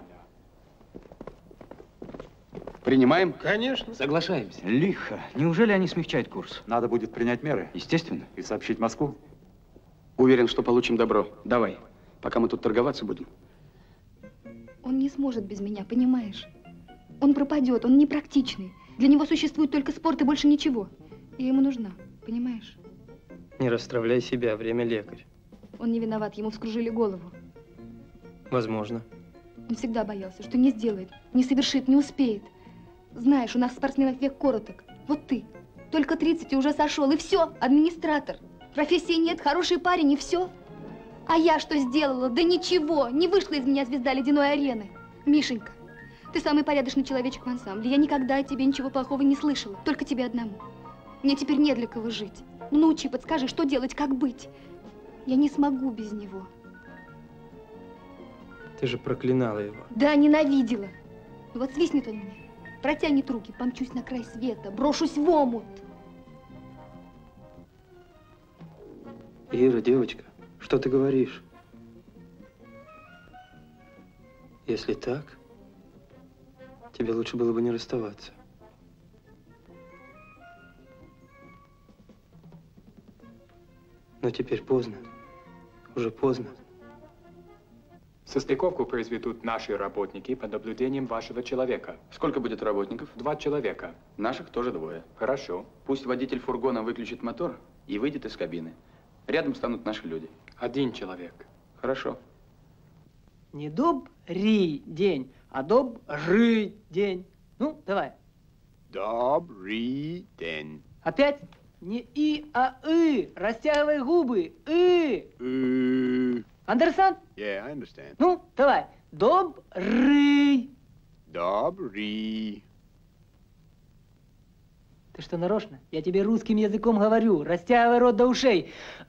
[SPEAKER 6] Принимаем?
[SPEAKER 14] Конечно.
[SPEAKER 3] Соглашаемся. Лихо. Неужели они смягчают курс?
[SPEAKER 20] Надо будет принять меры.
[SPEAKER 3] Естественно.
[SPEAKER 20] И сообщить Москву.
[SPEAKER 6] Уверен, что получим добро. Давай, пока мы тут торговаться будем.
[SPEAKER 13] Он не сможет без меня, понимаешь? Он пропадет, он непрактичный. Для него существует только спорт и больше ничего. Я ему нужна, понимаешь?
[SPEAKER 18] Не расстраивай себя, время лекарь.
[SPEAKER 13] Он не виноват, ему вскружили голову.
[SPEAKER 18] Возможно.
[SPEAKER 13] Он всегда боялся, что не сделает, не совершит, не успеет. Знаешь, у нас спортсменов век короток. Вот ты
[SPEAKER 10] Только 30 и уже сошел, и все, администратор. Профессии нет, хороший парень, и все. А я что сделала? Да ничего, не вышла из меня звезда ледяной арены. Мишенька, ты самый порядочный человечек в ансамбле. Я никогда о тебе ничего плохого не слышала, только тебе одному. Мне теперь не для кого жить. Ну, научи, подскажи, что делать, как быть. Я не смогу без него.
[SPEAKER 18] Ты же проклинала его.
[SPEAKER 10] Да, ненавидела. Ну вот свистнет он мне, протянет руки, помчусь на край света, брошусь в омут.
[SPEAKER 18] Ира, девочка, что ты говоришь? Если так, тебе лучше было бы не расставаться. Но теперь поздно. Уже поздно.
[SPEAKER 2] Состыковку произведут наши работники под наблюдением вашего человека.
[SPEAKER 6] Сколько будет работников?
[SPEAKER 2] 2 человека.
[SPEAKER 6] Наших тоже 2.
[SPEAKER 2] Хорошо.
[SPEAKER 6] Пусть водитель фургона выключит мотор и выйдет из кабины. Рядом станут наши люди.
[SPEAKER 2] 1 человек.
[SPEAKER 6] Хорошо.
[SPEAKER 17] Не добрый день, а добрый день. Ну, давай.
[SPEAKER 8] Добрый день.
[SPEAKER 17] Опять? Не и, а и. Растягивай губы. И. Андерсон?
[SPEAKER 8] Yeah, I understand.
[SPEAKER 17] Ну, давай. Добрый.
[SPEAKER 8] Добрый.
[SPEAKER 17] Ты что, нарочно? Я тебе русским языком говорю. Растягивай рот до ушей.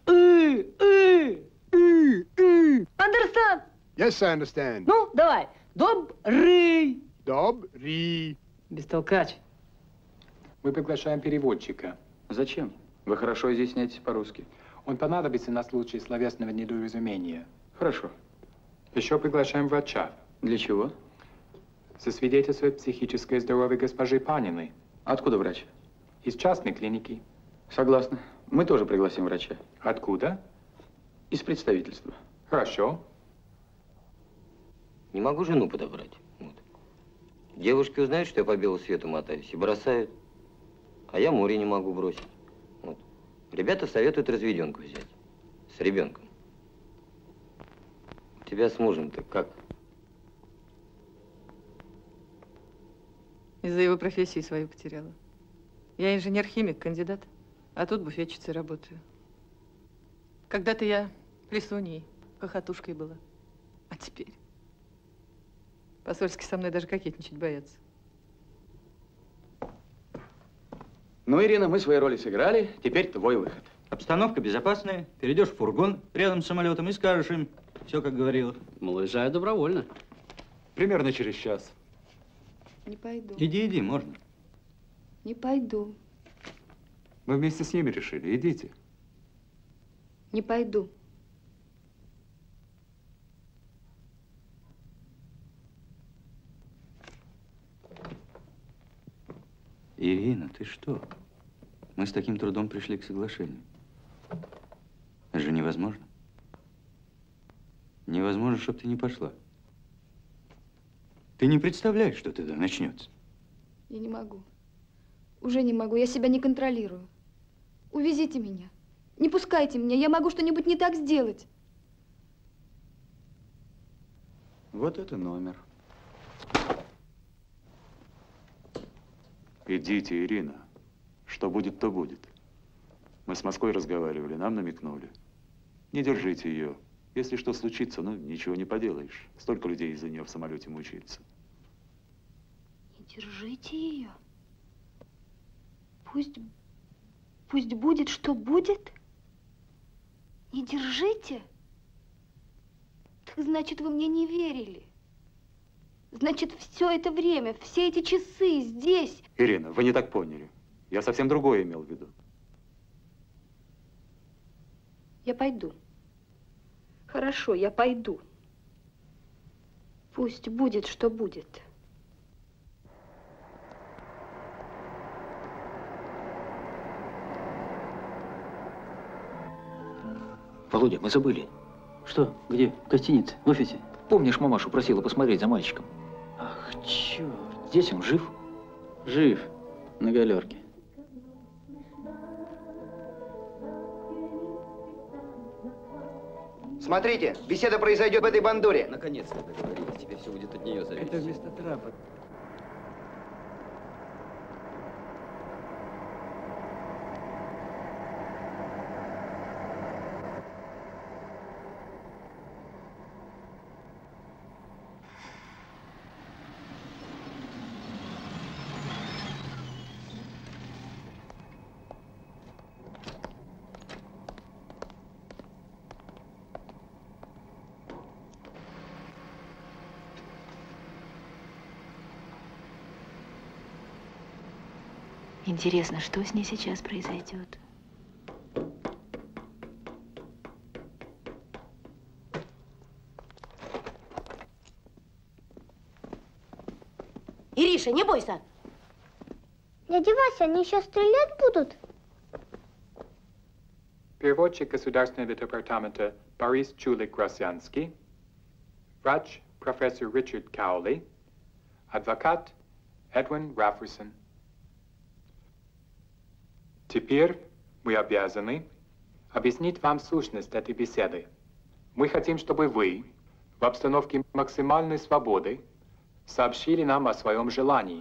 [SPEAKER 17] Андерсон?
[SPEAKER 8] Yes, I understand.
[SPEAKER 17] Ну, давай. Добрый.
[SPEAKER 8] Добрый.
[SPEAKER 17] Бестолкач.
[SPEAKER 2] Мы приглашаем переводчика.
[SPEAKER 6] Зачем? Вы хорошо изъясняетесь по-русски.
[SPEAKER 2] Он понадобится на случай словесного недоразумения.
[SPEAKER 6] Хорошо.
[SPEAKER 2] Еще приглашаем врача.
[SPEAKER 6] Для чего?
[SPEAKER 2] Засвидетельствовать психическое здоровье госпожи Паниной.
[SPEAKER 6] Откуда врач?
[SPEAKER 2] Из частной клиники.
[SPEAKER 6] Согласна. Мы тоже пригласим врача.
[SPEAKER 2] Откуда?
[SPEAKER 6] Из представительства.
[SPEAKER 2] Хорошо.
[SPEAKER 1] Не могу жену подобрать. Вот. Девушки узнают, что я по белу свету мотаюсь, и бросают. А я море не могу бросить. Вот. Ребята советуют разведенку взять. С ребенком. У тебя с мужем-то как?
[SPEAKER 19] Из-за его профессии свою потеряла. Я инженер-химик, кандидат, а тут буфетчицей работаю. Когда-то я плесуньей, хохотушкой была. А теперь? Посольский со мной даже кокетничать боятся.
[SPEAKER 6] Ну, Ирина, мы свои роли сыграли, теперь твой выход.
[SPEAKER 3] Обстановка безопасная, перейдешь в фургон рядом с самолетом и скажешь им все, как говорила.
[SPEAKER 21] Мол, уезжаю добровольно.
[SPEAKER 20] Примерно через час.
[SPEAKER 10] Не пойду.
[SPEAKER 3] Иди, можно.
[SPEAKER 10] Не пойду.
[SPEAKER 20] Мы вместе с ними решили. Идите.
[SPEAKER 10] Не пойду.
[SPEAKER 3] Ирина, ты что? Мы с таким трудом пришли к соглашению. Это же невозможно. Невозможно, чтобы ты не пошла. Ты не представляешь, что тогда начнется.
[SPEAKER 10] Я не могу. Уже не могу. Я себя не контролирую. Увезите меня. Не пускайте меня. Я могу что-нибудь не так сделать.
[SPEAKER 6] Вот это номер.
[SPEAKER 20] Идите, Ирина. Что будет, то будет. Мы с Москвой разговаривали, нам намекнули. Не держите ее. Если что случится, ну, ничего не поделаешь. Столько людей из-за нее в самолете мучается.
[SPEAKER 10] Не держите ее. Пусть будет, что будет. Не держите. Так значит, вы мне не верили. Значит, все это время, все эти часы здесь.
[SPEAKER 20] Ирина, вы не так поняли. Я совсем другое имел в виду.
[SPEAKER 10] Я пойду. Хорошо, я пойду. Пусть будет, что будет.
[SPEAKER 23] Володя, мы забыли.
[SPEAKER 17] Что? Где? В гостинице? В офисе?
[SPEAKER 23] Помнишь, мамашу просила посмотреть за мальчиком?
[SPEAKER 17] Ах, черт.
[SPEAKER 23] Здесь он жив?
[SPEAKER 21] Жив. На галерке.
[SPEAKER 16] Смотрите, беседа произойдет в этой бандуре.
[SPEAKER 21] Наконец-то договорились. Теперь все будет от нее зависеть.
[SPEAKER 17] Это вместо трапа.
[SPEAKER 13] Интересно, что с ней сейчас произойдет?
[SPEAKER 4] Ириша, не бойся.
[SPEAKER 12] Дядя Вася, они еще стрелять будут?
[SPEAKER 2] Переводчик Государственного департамента Борис Чулик-Гросянский, врач профессор Ричард Каули, адвокат Эдвин Рафферсон. Теперь мы обязаны объяснить вам сущность этой беседы. Мы хотим, чтобы вы в обстановке максимальной свободы сообщили нам о своем желании.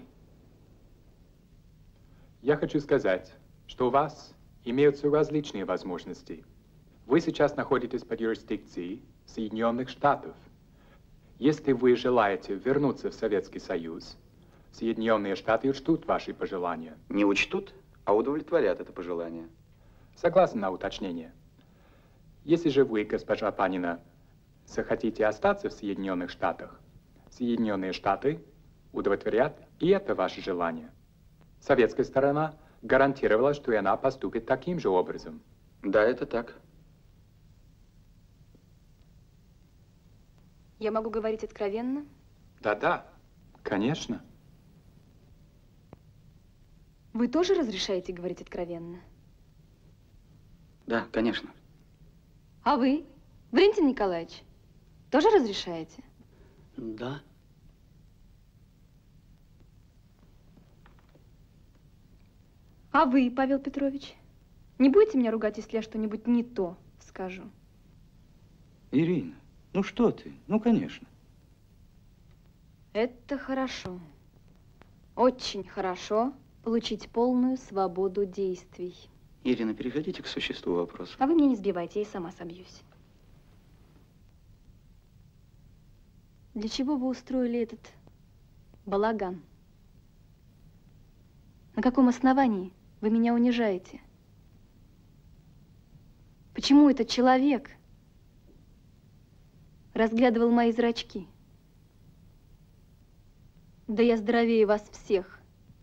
[SPEAKER 2] Я хочу сказать, что у вас имеются различные возможности. Вы сейчас находитесь под юрисдикцией Соединенных Штатов. Если вы желаете вернуться в Советский Союз, Соединенные Штаты учтут ваши пожелания.
[SPEAKER 6] Не учтут, а удовлетворят это пожелание.
[SPEAKER 2] Согласен на уточнение. Если же вы, госпожа Панина, захотите остаться в Соединенных Штатах, Соединенные Штаты удовлетворят и это ваше желание. Советская сторона гарантировала, что и она поступит таким же образом.
[SPEAKER 6] Да, это так.
[SPEAKER 13] Я могу говорить откровенно?
[SPEAKER 2] Да-да, конечно.
[SPEAKER 13] Вы тоже разрешаете говорить откровенно?
[SPEAKER 6] Да, конечно.
[SPEAKER 13] А вы, Валентин Николаевич, тоже разрешаете?
[SPEAKER 21] Да.
[SPEAKER 13] А вы, Павел Петрович, не будете меня ругать, если я что-нибудь не то скажу?
[SPEAKER 3] Ирина, ну что ты? Ну, конечно.
[SPEAKER 13] Это хорошо. Очень хорошо получить полную свободу действий.
[SPEAKER 6] Ирина, переходите к существу вопроса.
[SPEAKER 13] А вы меня не сбивайте, я и сама собьюсь. Для чего вы устроили этот балаган? На каком основании вы меня унижаете? Почему этот человек разглядывал мои зрачки? Да я здоровее вас всех.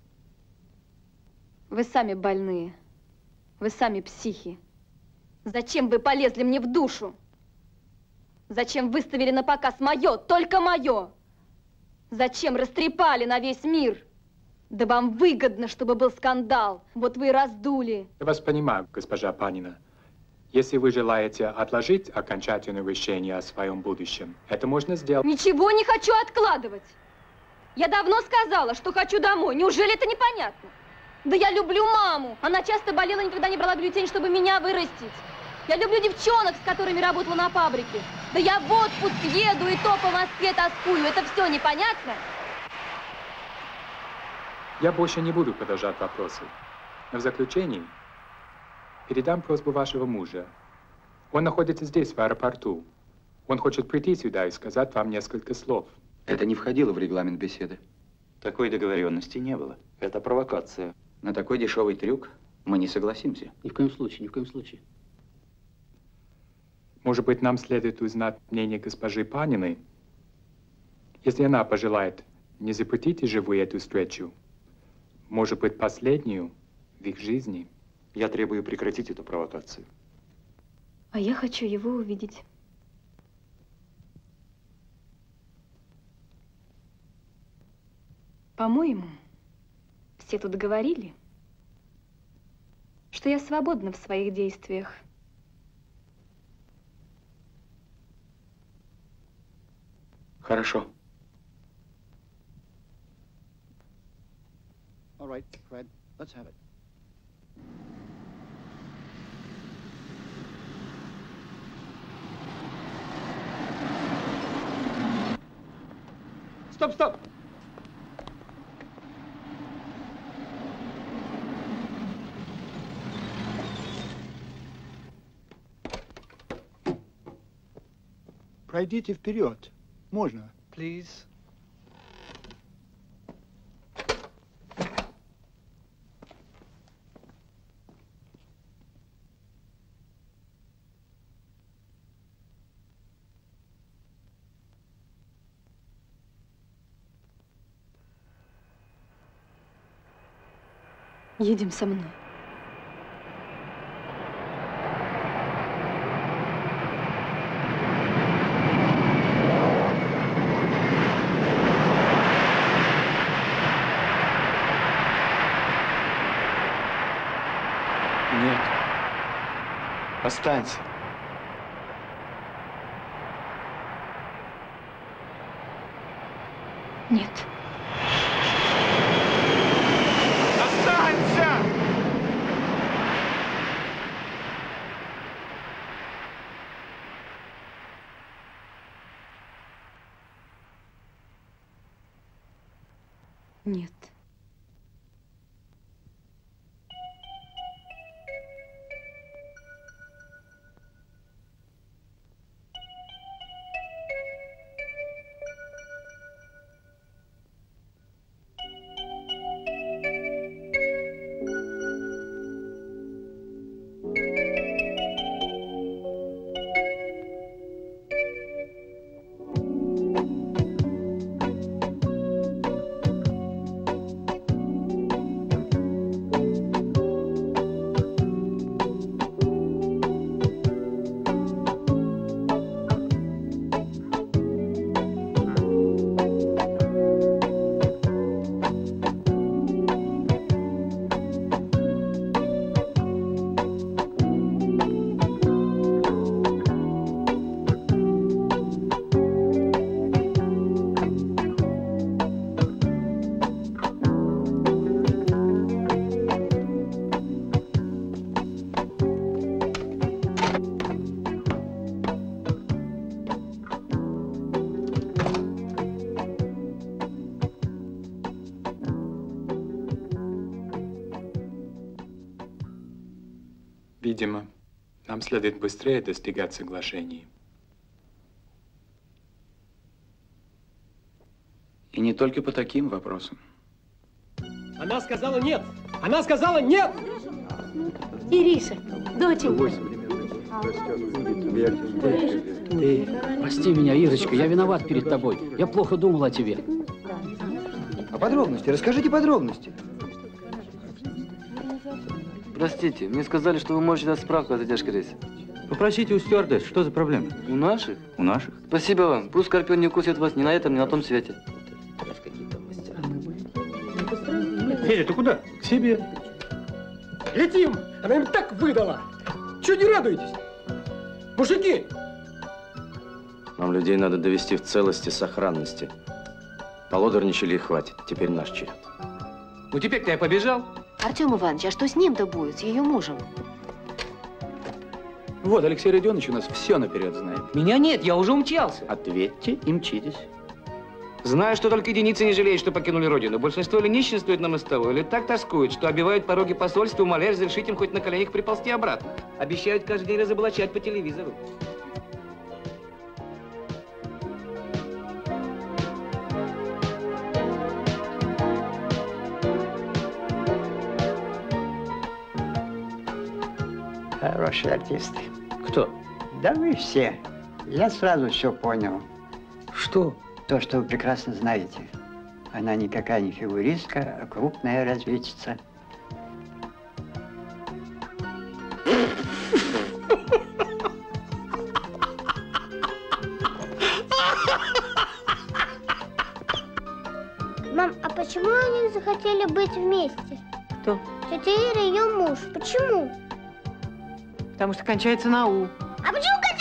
[SPEAKER 13] Вы сами больные. Вы сами психи. Зачем вы полезли мне в душу? Зачем выставили на показ мое, только мое? Зачем растрепали на весь мир? Да вам выгодно, чтобы был скандал. Вот вы и раздули.
[SPEAKER 2] Я вас понимаю, госпожа Панина. Если вы желаете отложить окончательное решение о своем будущем, это можно сделать.
[SPEAKER 13] Ничего не хочу откладывать. Я давно сказала, что хочу домой. Неужели это непонятно? Да я люблю маму. Она часто болела, никогда не брала бюллетень, чтобы меня вырастить. Я люблю девчонок, с которыми работала на фабрике. Да я в отпуск еду и то по Москве тоскую. Это все непонятно?
[SPEAKER 2] Я больше не буду продолжать вопросы. Но в заключении передам просьбу вашего мужа. Он находится здесь, в аэропорту. Он хочет прийти сюда и сказать вам несколько слов.
[SPEAKER 6] Это не входило в регламент беседы.
[SPEAKER 3] Такой договоренности не было. Это провокация.
[SPEAKER 6] На такой дешевый трюк мы не согласимся.
[SPEAKER 21] Ни в коем случае, ни в коем случае.
[SPEAKER 2] Может быть, нам следует узнать мнение госпожи Паниной? Если она пожелает, не запретите же вы эту встречу. Может быть, последнюю в их жизни.
[SPEAKER 20] Я требую прекратить эту провокацию.
[SPEAKER 13] А я хочу его увидеть. По-моему, все тут говорили, что я свободна в своих действиях.
[SPEAKER 6] Хорошо.
[SPEAKER 16] All right, Fred, let's have it.
[SPEAKER 5] Стоп, стоп!
[SPEAKER 8] Пройдите вперед. Можно?
[SPEAKER 15] Please.
[SPEAKER 13] Едем со мной.
[SPEAKER 6] Нет. Останься.
[SPEAKER 13] Нет.
[SPEAKER 6] Останься!
[SPEAKER 13] Нет.
[SPEAKER 2] Видимо, нам следует быстрее достигать соглашений.
[SPEAKER 6] И не только по таким вопросам.
[SPEAKER 14] Она сказала нет! Она сказала нет!
[SPEAKER 10] Ириша, доченька.
[SPEAKER 21] Ты прости меня, Ирочка, я виноват перед тобой. Я плохо думал о тебе.
[SPEAKER 16] А подробности? Расскажите подробности.
[SPEAKER 9] Простите, мне сказали, что вы можете дать справку о задержке рейса.
[SPEAKER 3] Попросите у стюардесс, что за проблема?
[SPEAKER 9] У наших?
[SPEAKER 3] У наших.
[SPEAKER 9] Спасибо вам. Пусть Скорпион не укусит вас ни на этом, ни на том свете.
[SPEAKER 14] Федя, ты куда? К себе. Летим! Она им так выдала! Чего не радуетесь? Мужики!
[SPEAKER 4] Нам людей надо довести в целости, сохранности. Полодорничали и хватит. Теперь наш черед.
[SPEAKER 14] Ну теперь-то я побежал.
[SPEAKER 11] Артем Иванович, а что с ним-то будет, с ее мужем?
[SPEAKER 6] Вот, Алексей Родионович у нас все наперед знает.
[SPEAKER 17] Меня нет, я уже умчался.
[SPEAKER 6] Ответьте и мчитесь.
[SPEAKER 17] Знаю, что только единицы не жалеют, что покинули родину. Большинство или нищенствует на мостовой, или так тоскуют, что обивают пороги посольства, умоляя разрешить им хоть на коленях приползти обратно. Обещают каждый день разоблачать по телевизору.
[SPEAKER 22] Хорошие артисты.
[SPEAKER 17] Кто?
[SPEAKER 22] Да вы все. Я сразу все понял.
[SPEAKER 17] Что?
[SPEAKER 22] То, что вы прекрасно знаете. Она никакая не фигуристка, а крупная разведчица.
[SPEAKER 12] Мам, а почему они не захотели быть вместе?
[SPEAKER 19] Кто?
[SPEAKER 12] Тетя Ира и ее муж. Почему?
[SPEAKER 19] Потому что кончается на «у».
[SPEAKER 12] А почему